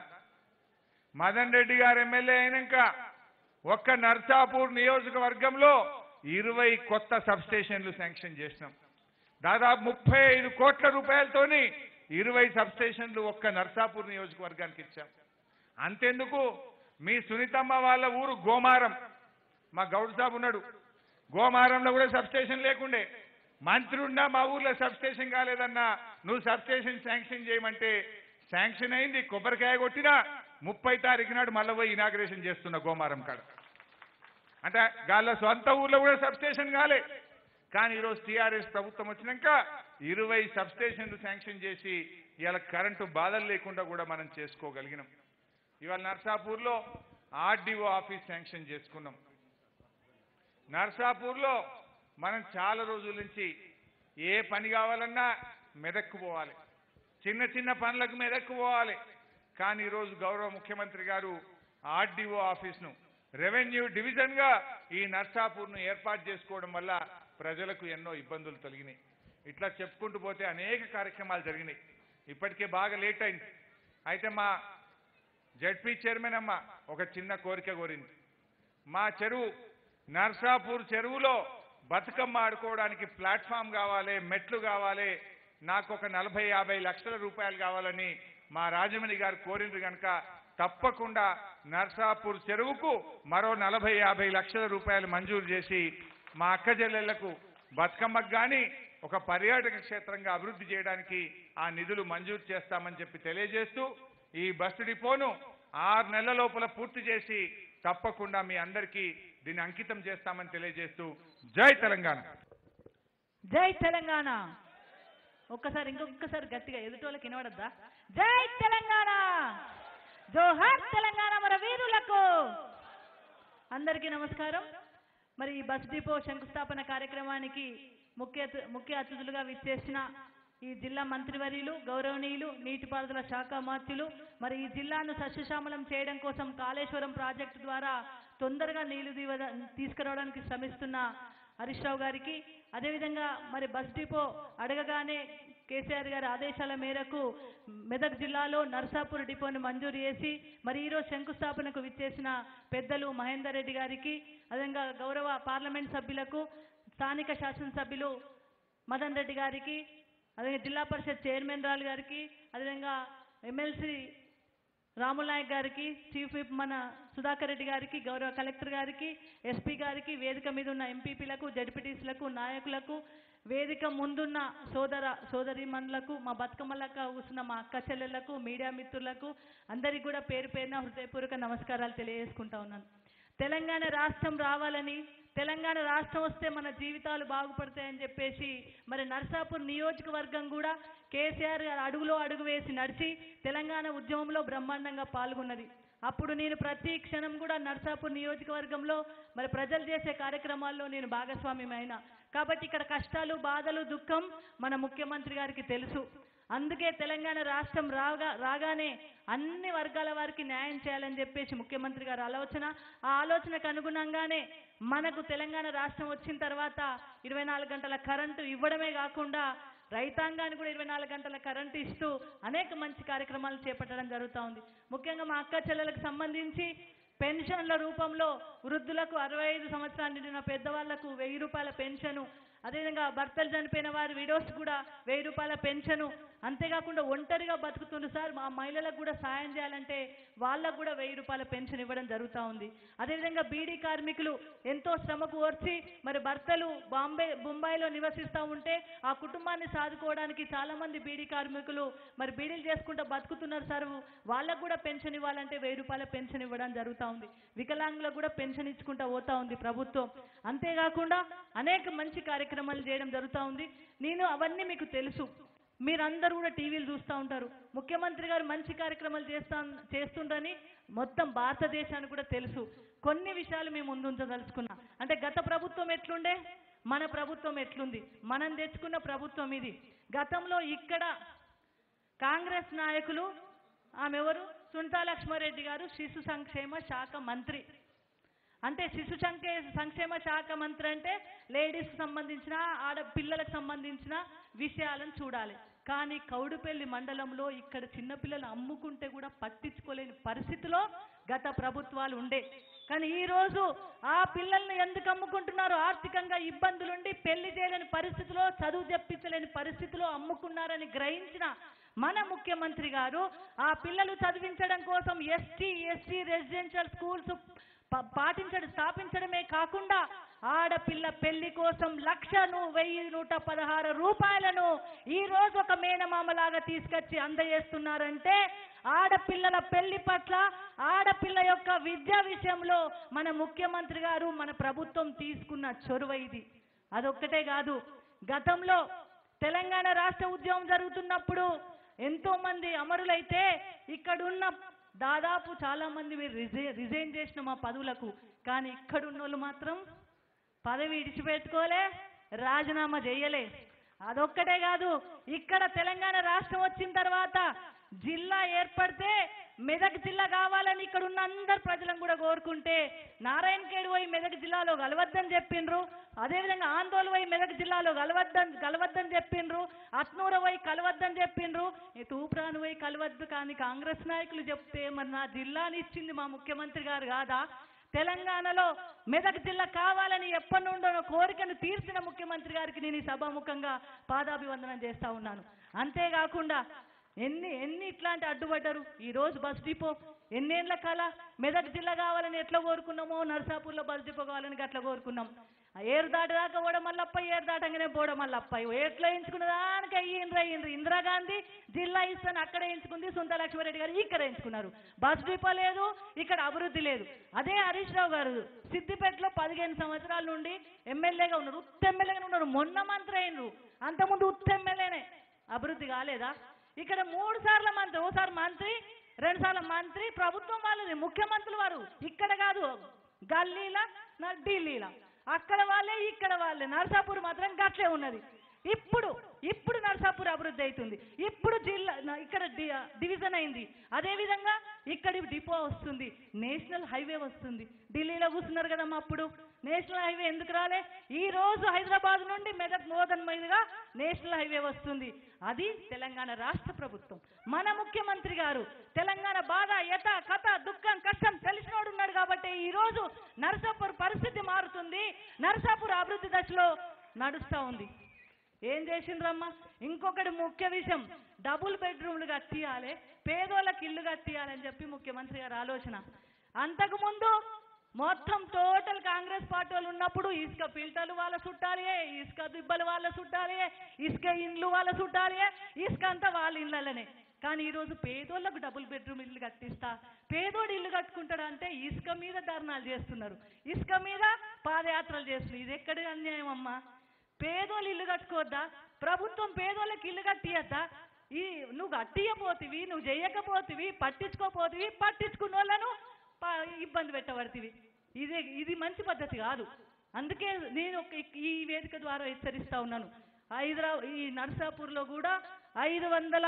Speaker 1: మదన్ రెడ్డి గారు ఎమ్మెల్యే అయినాక ఒక్క నర్సాపూర్ నియోజకవర్గంలో 20 కొత్త సబ్స్టేషన్లు శాంక్షన్ చేసినాం. దాదాపు 35 కోట్ల రూపాయలతోని 20 సబ్స్టేషన్లు ఒక్క నర్సాపూర్ నియోజకవర్గానికి ఇచ్చాం. అంతెందుకు, మీ సునీతమ్మ వాళ్ళ ఊరు గోమారం, మా గౌడ్ సాబ్ ఉన్నాడు, గోమారంలో కూడా సబ్స్టేషన్ లేకుండే. మంత్రి ఉన్నా మా ఊర్లో సబ్స్టేషన్ కాలేదన్నా, నువ్వు సబ్స్టేషన్ శాంక్షన్ చేయమంటే శాంక్షన్ అయింది. కొబ్బరికాయ కొట్టినా 30 తారీఖు నాడు మళ్ళీ పోయి ఇనాగ్రేషన్ చేస్తున్న గోమారం కాడ. అంటే వాళ్ళ సొంత ఊర్లో కూడా సబ్స్టేషన్ కాలే. కానీ ఈరోజు టీఆర్ఎస్ ప్రభుత్వం వచ్చినాక 20 సబ్స్టేషన్లు శాంక్షన్ చేసి ఇవాళ కరెంటు బాధలు లేకుండా కూడా మనం చేసుకోగలిగినాం. ఇవాళ నర్సాపూర్లో ఆర్డీఓ ఆఫీస్ శాంక్షన్ చేసుకున్నాం. నర్సాపూర్లో మనం చాలా రోజుల నుంచి ఏ పని కావాలన్నా మెదక్కు పోవాలి, చిన్న చిన్న పనులకు మెదక్కు పోవాలి. కానీ ఈరోజు గౌరవ ముఖ్యమంత్రి గారు ఆర్డీఓ ఆఫీస్ను రెవెన్యూ డివిజన్గా ఈ నర్సాపూర్ను ఏర్పాటు చేసుకోవడం వల్ల ప్రజలకు ఎన్నో ఇబ్బందులు తొలగినాయి. ఇట్లా చెప్పుకుంటూ పోతే అనేక కార్యక్రమాలు జరిగినాయి. ఇప్పటికే బాగా లేట్ అయింది. అయితే మా జడ్పీ చైర్మన్ అమ్మ ఒక చిన్న కోరిక కోరింది. మా చెరువు నర్సాపూర్ చెరువులో బతుకమ్మ ఆడుకోవడానికి ప్లాట్ఫామ్ కావాలి, మెట్లు కావాలి. నాకు ఒక 40-50 లక్షల రూపాయలు కావాలని మా రాజమణి గారు కోరిండ్రు కనుక తప్పకుండా నర్సాపూర్ చెరువుకు మరో 40-50 లక్షల రూపాయలు మంజూరు చేసి మా అక్క చెల్లెళ్లకు బతుకమ్మకు కానీ ఒక పర్యాటక క్షేత్రంగా అభివృద్ధి చేయడానికి ఆ నిధులు మంజూరు చేస్తామని చెప్పి తెలియజేస్తూ ఈ బస్సు డిపోను 6 నెలల లోపల పూర్తి చేసి తప్పకుండా మీ అందరికీ దీన్ని అంకితం చేస్తామని తెలియజేస్తూ జై తెలంగాణ.
Speaker 2: జై తెలంగాణ. ఒక్కసారి ఇంకొకసారి గట్టిగా ఎదుటోళ్ళకి వినబడద్దా? జై తెలంగాణ, జోహార్ తెలంగాణ మన వీరులకు. అందరికీ నమస్కారం. మరి ఈ బస్ డిపో శంకుస్థాపన కార్యక్రమానికి ముఖ్య అతిథులుగా విచ్చేసిన ఈ జిల్లా మంత్రివర్యులు, గౌరవనీయులు, నీటిపారుదల శాఖ మంత్రులు, మరి ఈ జిల్లాను సస్యశ్యామలం చేయడం కోసం కాళేశ్వరం ప్రాజెక్టు ద్వారా తొందరగా నీళ్లు తీసుకురావడానికి శ్రమిస్తున్న హరీష్ రావు గారికి, అదేవిధంగా మరి బస్ డిపో అడగగానే కేసీఆర్ గారి ఆదేశాల మేరకు మెదక్ జిల్లాలో నర్సాపూర్ డిపోని మంజూరు చేసి మరి ఈరోజు శంకుస్థాపనకు విచ్చేసిన పెద్దలు మహేందర్ రెడ్డి గారికి, అదేవిధంగా గౌరవ పార్లమెంట్ సభ్యులకు, స్థానిక శాసనసభ్యులు మదన్ రెడ్డి గారికి, అదేవిధంగా జిల్లా పరిషత్ చైర్మన్ రాల్ గారికి, అదేవిధంగా ఎమ్మెల్సీ రాముల్ నాయక్ గారికి, చీఫ్ విప్ మన సుధాకర్ రెడ్డి గారికి, గౌరవ కలెక్టర్ గారికి, ఎస్పీ గారికి, వేదిక మీద ఉన్న ఎంపీపీలకు, జడ్పీటీసీలకు, నాయకులకు, వేదిక ముందున్న సోదరీమణులకు, మా బతుకమ్మలకు కూర్చున్న మా అక్క చెల్లెళ్లకు, మీడియా మిత్రులకు అందరికీ కూడా పేరు పేరున హృదయపూర్వక నమస్కారాలు తెలియజేసుకుంటా ఉన్నాను. తెలంగాణ రాష్ట్రం రావాలని, తెలంగాణ రాష్ట్రం వస్తే మన జీవితాలు బాగుపడతాయని చెప్పేసి మరి నర్సాపూర్ నియోజకవర్గం కూడా కేసీఆర్ గారు అడుగులో అడుగు వేసి నడిచి తెలంగాణ ఉద్యమంలో బ్రహ్మాండంగా పాల్గొన్నది. అప్పుడు నేను ప్రతి క్షణం కూడా నర్సాపూర్ నియోజకవర్గంలో మరి ప్రజలు చేసే కార్యక్రమాల్లో నేను భాగస్వామ్యమైన కాబట్టి ఇక్కడ కష్టాలు, బాధలు, దుఃఖం మన ముఖ్యమంత్రి గారికి తెలుసు. అందుకే తెలంగాణ రాష్ట్రం రాగానే అన్ని వర్గాల వారికి న్యాయం చేయాలని చెప్పేసి ముఖ్యమంత్రి గారి ఆలోచన. ఆ ఆలోచనకు అనుగుణంగానే మనకు తెలంగాణ రాష్ట్రం వచ్చిన తర్వాత 24 గంటల కరెంటు ఇవ్వడమే కాకుండా రైతాంగానికి కూడా 24 గంటల కరెంటు ఇస్తూ అనేక మంచి కార్యక్రమాలు చేపట్టడం జరుగుతూ ఉంది. ముఖ్యంగా మా అక్క చెల్లెలకు సంబంధించి పెన్షన్ల రూపంలో వృద్ధులకు 65 సంవత్సరాలు నిండిన పెద్దవాళ్లకు 1000 రూపాయల పెన్షను, అదేవిధంగా భర్తలు చనిపోయిన వారి విడోస్ కూడా 1000 రూపాయల పెన్షను, అంతేకాకుండా ఒంటరిగా బతుకుతుండ్రు సార్ మా మహిళలకు కూడా సాయం చేయాలంటే వాళ్ళకు కూడా 1000 రూపాయల పెన్షన్ ఇవ్వడం జరుగుతూ ఉంది. అదేవిధంగా బీడీ కార్మికులు ఎంతో శ్రమకు ఓర్చి మరి భర్తలు బొంబాయిలో నివసిస్తూ ఉంటే ఆ కుటుంబాన్ని సాదుకోవడానికి చాలా మంది బీడీ కార్మికులు మరి బీడీలు చేసుకుంటూ బతుకుతున్నారు సార్, వాళ్ళకు కూడా పెన్షన్ ఇవ్వాలంటే 1000 రూపాయల పెన్షన్ ఇవ్వడం జరుగుతూ ఉంది. వికలాంగులకు కూడా పెన్షన్ ఇచ్చుకుంటూ పోతా ఉంది ప్రభుత్వం. అంతేకాకుండా అనేక మంచి కార్యక్రమాలు చేయడం జరుగుతూ ఉంది. నేను అవన్నీ మీకు తెలుసు, మీరందరూ కూడా టీవీలు చూస్తూ ఉంటారు. ముఖ్యమంత్రి గారు మంచి కార్యక్రమాలు చేస్తుండని మొత్తం భారతదేశానికి కూడా తెలుసు. కొన్ని విషయాలు మేము ముందుంచదలుచుకున్నా. అంటే గత ప్రభుత్వం ఎట్లుండే, మన ప్రభుత్వం ఎట్లుంది, మనం తెచ్చుకున్న ప్రభుత్వం ఇది. గతంలో ఇక్కడ కాంగ్రెస్ నాయకులు, ఆమె ఎవరు, సునీతా లక్ష్మారెడ్డి గారు శిశు సంక్షేమ శాఖ మంత్రి. అంటే శిశు సంక్షేమ శాఖ మంత్రి అంటే లేడీస్కి సంబంధించిన ఆడపిల్లలకు సంబంధించిన విషయాలను చూడాలి. కానీ కౌడుపల్లి మండలంలో ఇక్కడ చిన్నపిల్లలు అమ్ముకుంటే కూడా పట్టించుకోలేని పరిస్థితిలో గత ప్రభుత్వాలు ఉండే. కానీ ఈరోజు ఆ పిల్లల్ని ఎందుకు అమ్ముకుంటున్నారు, ఆర్థికంగా ఇబ్బందులుండి పెళ్లి చేయలేని పరిస్థితిలో, చదువు చెప్పించలేని పరిస్థితిలో అమ్ముకున్నారని గ్రహించిన మన ముఖ్యమంత్రి గారు ఆ పిల్లలు చదివించడం కోసం ఎస్సీ రెసిడెన్షియల్ స్కూల్స్ స్థాపించడమే కాకుండా ఆడపిల్ల పెళ్లి కోసం 1,116 రూపాయలను ఈ రోజు ఒక మేనమామలాగా తీసుకొచ్చి అందజేస్తున్నారంటే ఆడపిల్లల పెళ్లి పట్ల, ఆడపిల్ల యొక్క విద్యా విషయంలో మన ముఖ్యమంత్రి గారు, మన ప్రభుత్వం తీసుకున్న చొరవ ఇది. అదొక్కటే కాదు, గతంలో తెలంగాణ రాష్ట్ర ఉద్యమం జరుగుతున్నప్పుడు ఎంతో మంది అమరులైతే ఇక్కడున్న దాదాపు చాలా మంది మీరు రిజైన్ చేసిన మా పదవులకు, కానీ ఇక్కడున్న వాళ్ళు మాత్రం పదవి ఇడిచిపెట్టుకోలే, రాజీనామా చేయలే. అదొక్కటే కాదు, ఇక్కడ తెలంగాణ రాష్ట్రం వచ్చిన తర్వాత జిల్లా ఏర్పడితే మెదక్ జిల్లా కావాలని ఇక్కడ ఉన్న అందరు ప్రజలను కూడా కోరుకుంటే నారాయణఖేడ్ పోయి మెదక్ జిల్లాలో కలవద్దని చెప్పిండ్రు. అదేవిధంగా ఆందోళన పోయి మెదక్ జిల్లాలో కలవద్దని చెప్పిండ్రు. అత్నూర పోయి కలవద్దని చెప్పిండ్రు. తూప్రాను పోయి కలవద్దు. కానీ కాంగ్రెస్ నాయకులు చెప్తే మరి నా జిల్లాని ఇచ్చింది మా ముఖ్యమంత్రి గారు కాదా? తెలంగాణలో మెదక్ జిల్లా కావాలని ఎప్పటి నుండో కోరికను తీర్చిన ముఖ్యమంత్రి గారికి నేను ఈ సభాముఖంగా పాదాభివందనం చేస్తా ఉన్నాను. అంతేకాకుండా ఎన్ని ఇట్లాంటి అడ్డుపడ్డారు. ఈ రోజు బస్ డిపో ఎన్నేళ్ల కళ, మెదక్ జిల్లా కావాలని ఎట్లా కోరుకున్నామో నర్సాపూర్లో బస్ డిపో కావాలని అట్లా కోరుకున్నాం. ఏరు దాటదాకా బోడమల్లప్ప, ఏరు దాటంగానే బోడమల్లప్ప. ఎట్లా ఎంచుకున్న దానికి అయ్యిండ్రు. ఇందిరాగాంధీ జిల్లా ఇస్తాను అక్కడే ఎంచుకుంది, సొంత లక్ష్మారెడ్డి గారు ఇక్కడ ఎంచుకున్నారు. బస్ డిపో లేదు, ఇక్కడ అభివృద్ధి లేదు. అదే హరీష్ రావు గారు సిద్దిపేటలో 15 సంవత్సరాల నుండి ఎమ్మెల్యేగా ఉన్నారు, ఉత్త ఎమ్మెల్యేగా ఉన్నారు. మొన్న మంత్రి అయినరు, అంతకుముందు ఉత్త ఎమ్మెల్యేనే. అభివృద్ధి కాలేదా? ఇక్కడ 3 సార్లు మంత్రి, ఓసారి మంత్రి, 2 సార్లు మంత్రి. ప్రభుత్వం వాళ్ళది, ముఖ్యమంత్రులు వారు. ఇక్కడ కాదు, గల్లీలా ఢిల్లీలా, అక్కడ వాళ్ళే ఇక్కడ వాళ్ళే. నర్సాపూర్ మాత్రం గట్లే ఉన్నది. ఇప్పుడు నర్సాపూర్ అభివృద్ధి అవుతుంది. ఇప్పుడు జిల్లా ఇక్కడ డివిజన్ అయింది. అదేవిధంగా ఇక్కడ డిపో వస్తుంది, నేషనల్ హైవే వస్తుంది. ఢిల్లీలో కూర్చున్నారు కదమ్మా, అప్పుడు నేషనల్ హైవే ఎందుకు రాలే? ఈ రోజు హైదరాబాద్ నుండి మెదక్ మోదన్ మీదుగా నేషనల్ హైవే వస్తుంది. అది తెలంగాణ రాష్ట్ర ప్రభుత్వం, మన ముఖ్యమంత్రి గారు. తెలంగాణ బాధ, యథ కథ, దుఃఖం, కష్టం తెలిసినోడు ఉన్నాడు కాబట్టి ఈ రోజు నర్సాపూర్ పరిస్థితి మారుతుంది. నర్సాపూర్ అభివృద్ధి దశలో నడుస్తూ ఉంది. ఏం చేసిండ్రమ్మా? ఇంకొకటి ముఖ్య విషయం, డబుల్ బెడ్రూమ్లు కట్టియాలి, పేదోళ్ళకి ఇల్లు కట్టియాలని చెప్పి ముఖ్యమంత్రి గారి ఆలోచన. అంతకుముందు మొత్తం టోటల్ కాంగ్రెస్ పార్టీ వాళ్ళు ఉన్నప్పుడు ఇసుక ఫిల్టర్లు వాళ్ళ చుట్టాలి, ఇసుక దిబ్బలు వాళ్ళ చుట్టాలి, ఇసుక ఇండ్లు వాళ్ళ చుట్టాలి, ఇసుక అంతా వాళ్ళ ఇళ్ళనే. కానీ ఈరోజు పేదోళ్ళకు డబుల్ బెడ్రూమ్ ఇల్లు కట్టిస్తా, పేదోడు ఇల్లు కట్టుకుంటాడు అంటే ఇసుక మీద ధర్నాలు చేస్తున్నారు, ఇసుక మీద పాదయాత్రలు చేస్తున్నారు. ఇది ఎక్కడి అన్యాయం అమ్మా? పేదోళ్ళు ఇల్లు కట్టుకోవద్దా? ప్రభుత్వం పేదోళ్ళకి ఇల్లు కట్టియద్దా? నువ్వు కట్టియపోతివి, నువ్వు చేయకపోతివి, పట్టించుకోపోతివి, పట్టించుకున్న వాళ్ళను ఇబ్బంది పెట్టబడుతుంది. ఇది మంచి పద్ధతి కాదు. అందుకే నేను ఈ వేదిక ద్వారా హెచ్చరిస్తా ఉన్నాను. ఈ నర్సాపూర్లో కూడా 500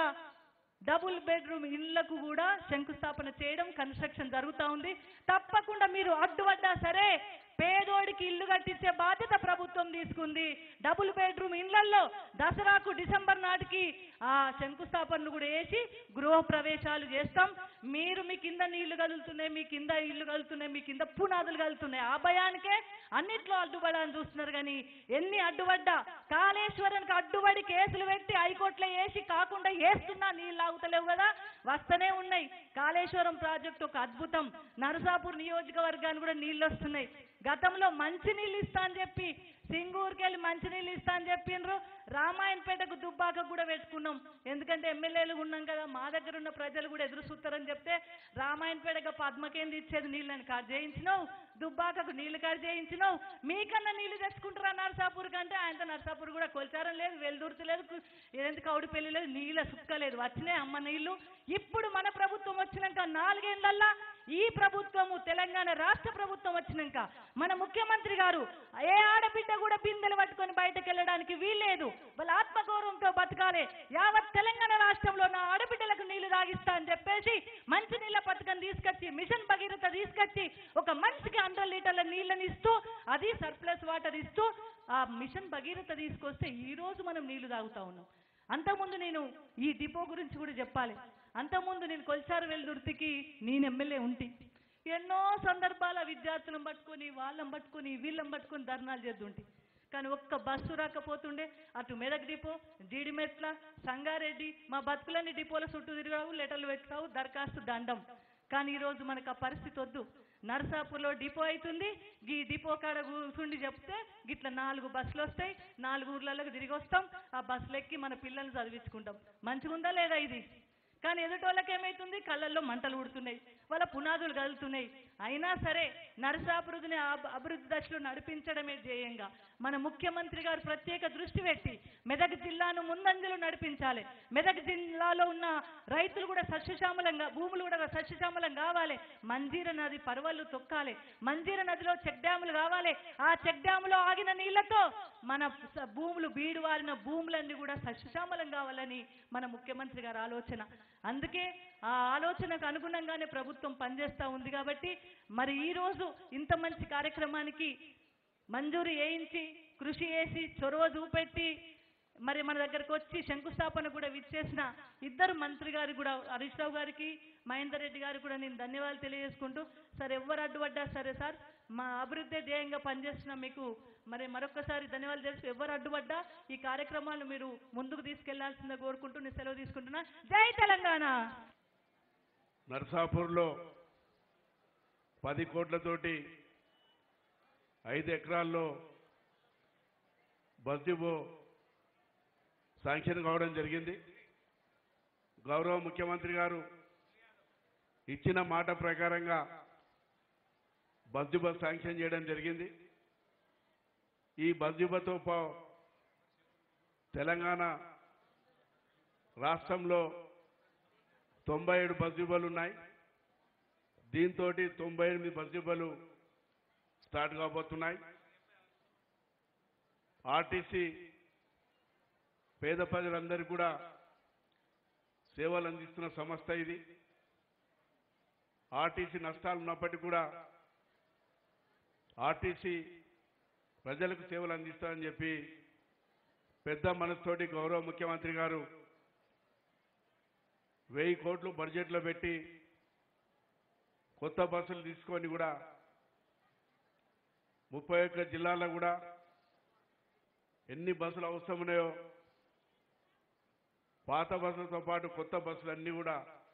Speaker 2: డబుల్ బెడ్రూమ్ ఇళ్లకు కూడా శంకుస్థాపన చేయడం, కన్స్ట్రక్షన్ జరుగుతూ ఉంది. తప్పకుండా మీరు అడ్డుపడ్డా సరే పేదోడికి ఇల్లు కట్టించే బాధ్యత ప్రభుత్వం తీసుకుంది. డబుల్ బెడ్రూమ్ ఇళ్లలో దసరాకు డిసెంబర్ నాటికి ఆ శంకుస్థాపనలు కూడా వేసి గృహ ప్రవేశాలు చేస్తాం. మీ కింద నీళ్లు కదులుతున్నాయి, మీ కింద ఇల్లు కదులుతున్నాయి, మీ కింద పునాదులు కదులుతున్నాయి. ఆ భయానికే అన్నిట్లో అడ్డుపడాలని చూస్తున్నారు. కానీ ఎన్ని అడ్డుపడ్డా, కాళేశ్వరానికి అడ్డుపడి కేసులు పెట్టి హైకోర్టులో వేసి కాకుండా వేస్తున్నా నీళ్ళు ఆగుతలేవు కదా, వస్తూనే ఉన్నాయి. కాళేశ్వరం ప్రాజెక్టు ఒక అద్భుతం. నరసాపూర్ నియోజకవర్గానికి కూడా నీళ్ళు వస్తున్నాయి. గతంలో మంచినీళ్ళు ఇస్తా అని చెప్పి సింగూరుకి వెళ్ళి మంచినీళ్ళు ఇస్తా అని చెప్పిండ్రు. రామాయణపేటకు దుబ్బాక కూడా పెట్టుకున్నాం, ఎందుకంటే ఎమ్మెల్యేలు ఉన్నాం కదా, మా దగ్గర ఉన్న ప్రజలు కూడా ఎదురు చూస్తారని చెప్తే రామాయణపేటకు పద్మకేంద్ర ఇచ్చేది నీళ్ళని కాదు చేయించినావు, దుబ్బాకకు నీళ్లు కాదు చేయించినావు. మీకన్నా నీళ్లు తెచ్చుకుంటారా నర్సాపూర్ కంటే? ఆయనతో నర్సాపూర్ కూడా కొల్చారం లేదు, వెల్దుర్తి లేదు, ఏదంటే కౌడి పెళ్లి లేదు, నీళ్ళ సుక్కలేదు, వచ్చినాయి అమ్మ నీళ్లు. ఇప్పుడు మన ప్రభుత్వం వచ్చినాక 4 ఏళ్లల్లా ఈ ప్రభుత్వము, తెలంగాణ రాష్ట్ర ప్రభుత్వం వచ్చినాక మన ముఖ్యమంత్రి గారు ఏ ఆడబిడ్డ కూడా బిందెలు పట్టుకొని బయటకు వెళ్ళడానికి వీల్లేదు, వాళ్ళ ఆత్మగౌరవంతో బతకాలి. యావత్ తెలంగాణ రాష్ట్రంలో నా ఆడబిడ్డలకు నీళ్లు తాగిస్తా అని చెప్పేసి మంచినీళ్ళ పథకం తీసుకొచ్చి, మిషన్ భగీరథ తీసుకొచ్చి ఒక మనిషికి 100 లీటర్ల నీళ్ళని ఇస్తూ, అది సర్ప్లస్ వాటర్ ఇస్తూ ఆ మిషన్ భగీరథ తీసుకొస్తే ఈ రోజు మనం నీళ్లు తాగుతా ఉన్నాం. అంతకుముందు నేను ఈ డిపో గురించి కూడా చెప్పాలి. అంతకుముందు నేను కొల్చారు వెల్దుర్తికి నేను ఎమ్మెల్యే ఉంటి, ఎన్నో సందర్భాల విద్యార్థులను పట్టుకొని, వాళ్ళని పట్టుకొని, వీళ్ళని పట్టుకొని ధర్నాలు చేద్దుంటి. కానీ ఒక్క బస్సు రాకపోతుండే. అటు మెదక్ డిపో, జీడిమెట్ల, సంగారెడ్డి, మా బతుకులన్నీ డిపోల చుట్టూ తిరిగావు, లెటర్లు పెట్టావు, దరఖాస్తు దండం. కానీ ఈరోజు మనకు ఆ పరిస్థితి వద్దు. నర్సాపూర్లో డిపో అవుతుంది, ఈ డిపో కాడ కూర్చుండి చెప్తే గిట్ల 4 బస్సులు వస్తాయి, 4 ఊర్లలోకి తిరిగి వస్తాం, ఆ బస్సులు ఎక్కి మన పిల్లల్ని చదివించుకుంటాం. మంచిగుందా లేదా ఇది? కానీ ఎదుటోళ్ళకి ఏమైతుంది? కళ్ళల్లో మంటలు ఉడుతున్నాయి, వాళ్ళ పునాదులు కదులుతున్నాయి. అయినా సరే నరసాభివృద్ధిని అభివృద్ధి దశలో నడిపించడమే ధ్యేయంగా మన ముఖ్యమంత్రి గారు ప్రత్యేక దృష్టి పెట్టి మెదక్ జిల్లాను ముందంజలో నడిపించాలి. మెదక్ జిల్లాలో ఉన్న రైతులు కూడా సస్యశ్యామలంగా, భూములు కూడా సస్యశ్యామలం కావాలి. మంజీర నది పర్వళ్ళు తొక్కాలి, మంజీర నదిలో చెక్ డ్యాములు కావాలి. ఆ చెక్ డ్యాములో ఆగిన నీళ్లతో మన భూములు, బీడు వారిన భూములన్నీ కూడా సస్యశ్యామలం కావాలని మన ముఖ్యమంత్రి గారి ఆలోచన. అందుకే ఆ ఆలోచనకు అనుగుణంగానే ప్రభుత్వం పనిచేస్తూ ఉంది. కాబట్టి మరి ఈరోజు ఇంత మంచి కార్యక్రమానికి మంజూరు చేయించి, కృషి చేసి, చొరవ చూపెట్టి మరి మన దగ్గరకు వచ్చి శంకుస్థాపన కూడా విచ్చేసిన ఇద్దరు మంత్రి గారు కూడా హరీష్ రావు గారికి మహేందర్ రెడ్డి గారికి కూడా నేను ధన్యవాదాలు తెలియజేసుకుంటూ, సార్ ఎవరు అడ్డుపడ్డా సరే సార్ మా అభివృద్ధి ధ్యేయంగా పనిచేస్తున్న మీకు మరొకసారి ధన్యవాదాలు తెలుసు. ఎవరు అడ్డుపడ్డా ఈ కార్యక్రమాలను మీరు ముందుకు తీసుకెళ్లాల్సిందిగా కోరుకుంటూ నేను సెలవు తీసుకుంటున్నా. జై తెలంగాణ.
Speaker 3: నర్సాపూర్లో 10 కోట్లతోటి 5 ఎకరాల్లో బస్ డిపో శాంక్షన్ కావడం జరిగింది. గౌరవ ముఖ్యమంత్రి గారు ఇచ్చిన మాట ప్రకారంగా బస్ డిపో శాంక్షన్ చేయడం జరిగింది. ఈ బస్ డిపోతో తెలంగాణ రాష్ట్రంలో 97 బస్ డిపోలు ఉన్నాయి. దీంతో 98 బస్ డిపోలు స్టార్ట్ కాబోతున్నాయి. ఆర్టీసీ పేద ప్రజలందరికీ కూడా సేవలు అందిస్తున్న సంస్థ ఇది. ఆర్టీసీ నష్టాలు ఉన్నప్పటికీ కూడా ఆర్టీసీ ప్రజలకు సేవలు అందిస్తారని చెప్పి పెద్ద మనసుతోటి గౌరవ ముఖ్యమంత్రి గారు 1000 కోట్లు బడ్జెట్లో పెట్టి కొత్త బస్సులు తీసుకొని కూడా 31 జిల్లాల్లో కూడా ఎన్ని బస్సులు అవసరం ఉన్నాయో పాత బస్సులతో పాటు కొత్త బస్సులన్నీ కూడా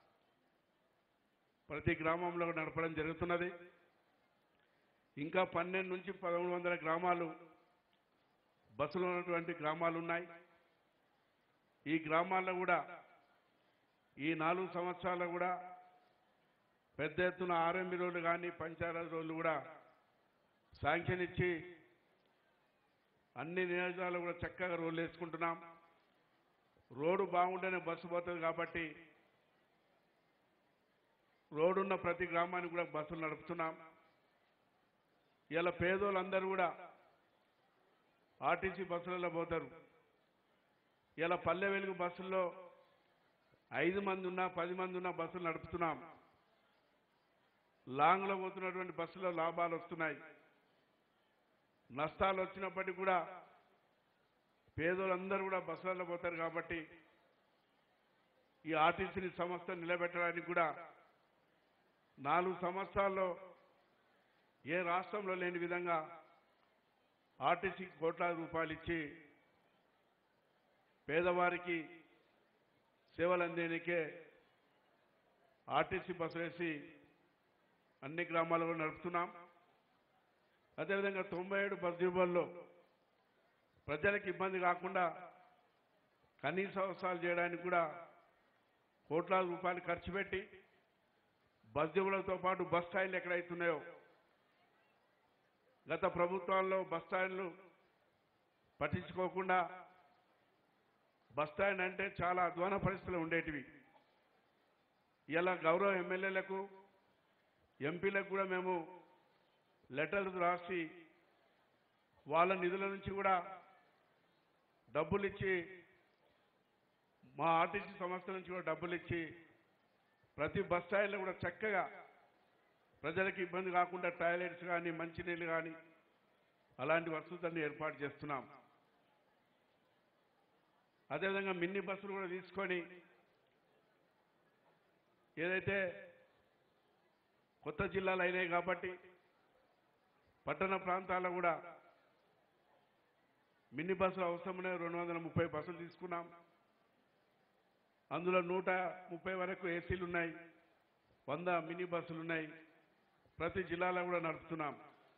Speaker 3: ప్రతి గ్రామంలో నడపడం జరుగుతున్నది. ఇంకా 12 నుంచి 1100 గ్రామాలు బస్సులు ఉన్నటువంటి గ్రామాలు ఉన్నాయి. ఈ గ్రామాల్లో కూడా ఈ 4 సంవత్సరాలు కూడా పెద్ద ఎత్తున ఆర్ఎంబి రోడ్లు కానీ పంచాయతీ రోడ్లు కూడా శాంక్షన్ ఇచ్చి అన్ని నియోజకాలు కూడా చక్కగా రోడ్లు వేసుకుంటున్నాం. రోడ్డు బాగుంటేనే బస్సు పోతుంది కాబట్టి రోడ్డున్న ప్రతి గ్రామానికి కూడా బస్సులు నడుపుతున్నాం. ఇలా పేదోళ్ళందరూ కూడా ఆర్టీసీ బస్సులలో పోతారు. ఇలా పల్లె వెలుగు బస్సుల్లో 5 మంది ఉన్నా 10 మంది ఉన్నా బస్సులు నడుపుతున్నాం. లాంగ్లో పోతున్నటువంటి బస్సులో లాభాలు వస్తున్నాయి. నష్టాలు వచ్చినప్పటికీ కూడా పేదోళ్ళందరూ కూడా బస్సులలో పోతారు కాబట్టి ఈ ఆర్టీసీ సంస్థ నిలబెట్టడానికి కూడా 4 సంవత్సరాల్లో ఏ రాష్ట్రంలో లేని విధంగా ఆర్టీసీకి కోట్లాది రూపాయలు ఇచ్చి పేదవారికి సేవలు అందేందుకే ఆర్టీసీ బస్సు వేసి అన్ని గ్రామాలలో నడుపుతున్నాం. అదేవిధంగా 97 బస్ డిపోల్లో ప్రజలకు ఇబ్బంది కాకుండా కనీస అవసరాలు చేయడానికి కూడా కోట్లాది రూపాయలు ఖర్చు పెట్టి బస్ డిపోలతో పాటు బస్ స్టాండ్లు ఎక్కడైతున్నాయో గత ప్రభుత్వాల్లో బస్ స్టాండ్లు పట్టించుకోకుండా బస్ స్టాండ్ అంటే చాలా అధ్వాన పరిస్థితులు ఉండేటివి. ఇలా గౌరవ ఎమ్మెల్యేలకు ఎంపీలకు కూడా మేము లెటర్లు రాసి వాళ్ళ నిధుల నుంచి కూడా డబ్బులు ఇచ్చి మా ఆర్టీసీ సంస్థ నుంచి కూడా డబ్బులు ఇచ్చి ప్రతి బస్ స్టాండ్లో కూడా చక్కగా ప్రజలకు ఇబ్బంది కాకుండా టాయిలెట్స్ కానీ మంచినీళ్ళు కానీ అలాంటి వసతులన్నీ ఏర్పాటు చేస్తున్నాం. అదేవిధంగా మినీ బస్సులు కూడా తీసుకొని ఏదైతే కొత్త జిల్లాలు అయినాయి కాబట్టి పట్టణ ప్రాంతాల్లో కూడా మినీ బస్సులు అవసరమనే 230 బస్సులు తీసుకున్నాం. అందులో 130 వరకు ఏసీలు ఉన్నాయి, 100 మినీ బస్సులు ఉన్నాయి. ప్రతి జిల్లాలో కూడా నడుపుతున్నాం.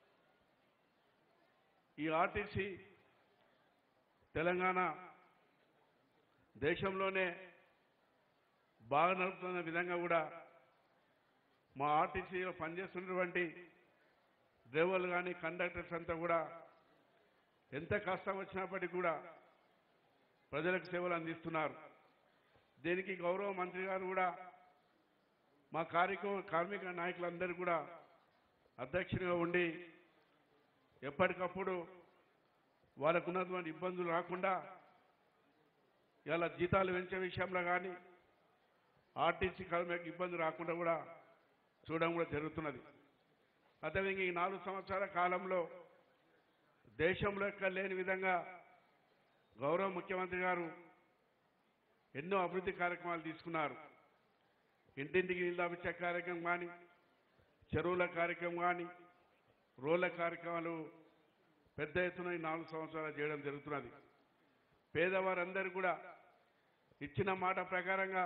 Speaker 3: ఈ ఆర్టీసీ తెలంగాణ దేశంలోనే బాగా నడుపుతున్న విధంగా కూడా మా ఆర్టీసీలో పనిచేస్తున్నటువంటి డ్రైవర్లు కానీ కండక్టర్స్ అంతా కూడా ఎంత కష్టం వచ్చినప్పటికీ కూడా ప్రజలకు సేవలు అందిస్తున్నారు. దీనికి గౌరవ మంత్రి గారు కూడా మా కార్మిక నాయకులందరూ కూడా అధ్యక్షునిగా ఉండి ఎప్పటికప్పుడు వాళ్ళకు ఉన్నటువంటి ఇబ్బందులు రాకుండా ఇలా జీతాలు పెంచే విషయంలో కానీ ఆర్టీసీ కార్మికులకు ఇబ్బంది రాకుండా కూడా చూడడం కూడా జరుగుతున్నది. అదేవిధంగా ఈ 4 సంవత్సరాల కాలంలో దేశంలో ఎక్కడ లేని విధంగా గౌరవ ముఖ్యమంత్రి గారు ఎన్నో అభివృద్ధి కార్యక్రమాలు తీసుకున్నారు. ఇంటింటికి నీళ్ళు ఇచ్చే కార్యక్రమం కానీ, చెరువుల కార్యక్రమం కానీ, రోడ్ల కార్యక్రమాలు పెద్ద ఎత్తున ఈ 4 సంవత్సరాలు చేయడం జరుగుతున్నది. పేదవారందరూ కూడా ఇచ్చిన మాట ప్రకారంగా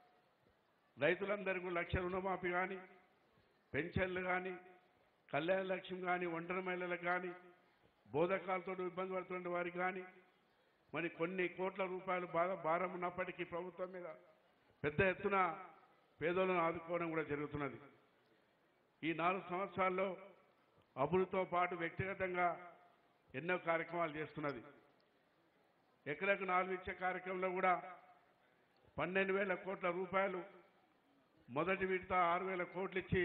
Speaker 3: రైతులందరికీ 1,00,000 రుణమాఫీ కానీ, పెన్షన్లు కానీ, కళ్యాణ లక్ష్యం కానీ, ఒంటరి మహిళలకు కానీ, బోధకాలతో ఇబ్బంది పడుతున్న వారికి కానీ, మరి కొన్ని కోట్ల రూపాయలు బాగా భారం ఉన్నప్పటికీ ప్రభుత్వం మీద పెద్ద ఎత్తున పేదలను ఆదుకోవడం కూడా జరుగుతున్నది. ఈ 4 సంవత్సరాల్లో అభివృద్ధితో పాటు వ్యక్తిగతంగా ఎన్నో కార్యక్రమాలు చేస్తున్నది. ఎకరకు 4 ఇచ్చే కార్యక్రమంలో కూడా 12,000 కోట్ల రూపాయలు మొదటి విడత 6,000 కోట్లు ఇచ్చి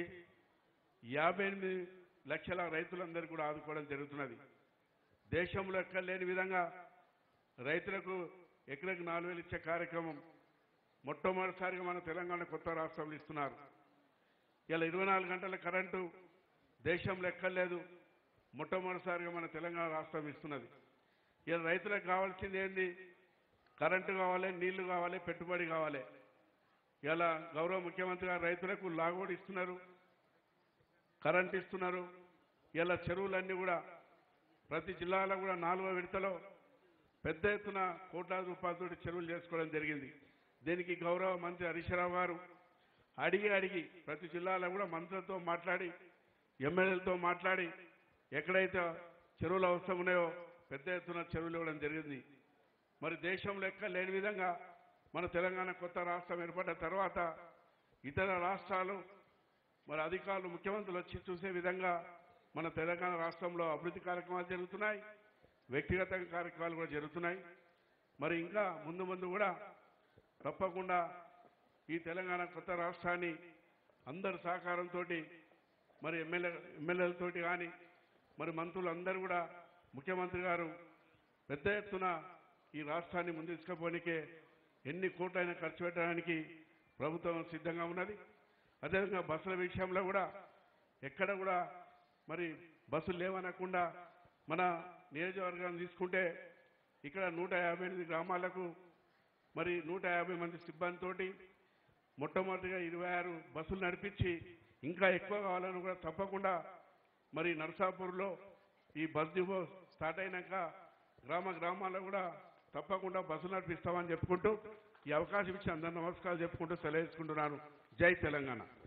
Speaker 3: 58 లక్షల రైతులందరూ కూడా ఆదుకోవడం జరుగుతున్నది. దేశంలో ఎక్కడ లేని విధంగా రైతులకు ఎకరకు 4,000 ఇచ్చే కార్యక్రమం మొట్టమొదటిసారిగా మన తెలంగాణ కొత్త రాష్ట్రంలో ఇస్తున్నారు. ఇలా 24 గంటల కరెంటు దేశంలో ఎక్కర్లేదు, మొట్టమొదటిసారిగా మన తెలంగాణ రాష్ట్రం ఇస్తున్నది. ఇలా రైతులకు కావాల్సింది ఏంది? కరెంటు కావాలి, నీళ్లు కావాలి, పెట్టుబడి కావాలి. ఇలా గౌరవ ముఖ్యమంత్రి గారు రైతులకు లాగోడు ఇస్తున్నారు, కరెంట్ ఇస్తున్నారు. ఇలా చెరువులన్నీ కూడా ప్రతి జిల్లాలో కూడా 4వ విడతలో పెద్ద ఎత్తున కోట్లాది రూపాయలతో చెరువులు చేసుకోవడం జరిగింది. దీనికి గౌరవ మంత్రి హరీష్ రావు గారు అడిగి ప్రతి జిల్లాలో కూడా మంత్రులతో మాట్లాడి, ఎమ్మెల్యేలతో మాట్లాడి ఎక్కడైతే చెరువులు అవసరం ఉన్నాయో పెద్ద ఎత్తున చెరువులు ఇవ్వడం జరిగింది. మరి దేశంలో ఎక్కడ లేని విధంగా మన తెలంగాణ కొత్త రాష్ట్రం ఏర్పడ్డ తర్వాత ఇతర రాష్ట్రాలు మరి అధికారులు ముఖ్యమంత్రులు వచ్చి చూసే విధంగా మన తెలంగాణ రాష్ట్రంలో అభివృద్ధి కార్యక్రమాలు జరుగుతున్నాయి, వ్యక్తిగత కార్యక్రమాలు కూడా జరుగుతున్నాయి. మరి ఇంకా ముందు కూడా తప్పకుండా ఈ తెలంగాణ కొత్త రాష్ట్రాన్ని అందరి సహకారంతో మరి ఎమ్మెల్యేలతోటి కానీ మరి మంత్రులందరూ కూడా ముఖ్యమంత్రి గారు పెద్ద ఎత్తున ఈ రాష్ట్రాన్ని ముందు తీసుకుపోనికే ఎన్ని కోట్లైనా ఖర్చు పెట్టడానికి ప్రభుత్వం సిద్ధంగా ఉన్నది. అదేవిధంగా బస్సుల విషయంలో కూడా ఎక్కడ కూడా మరి బస్సులు లేవనకుండా మన నియోజకవర్గాన్ని తీసుకుంటే ఇక్కడ 158 గ్రామాలకు మరి 150 మంది సిబ్బందితోటి మొట్టమొదటిగా 26 బస్సులు నడిపించి ఇంకా ఎక్కువ కావాలని కూడా తప్పకుండా మరి నర్సాపూర్లో ఈ బస్ డిపో స్టార్ట్ అయినాక గ్రామాల్లో కూడా తప్పకుండా బస్సులు నడిపిస్తామని చెప్పుకుంటూ ఈ అవకాశం ఇచ్చి అందరూ నమస్కారాలు చెప్పుకుంటూ సెలవు తీసుకుంటున్నాను. జై తెలంగాణ.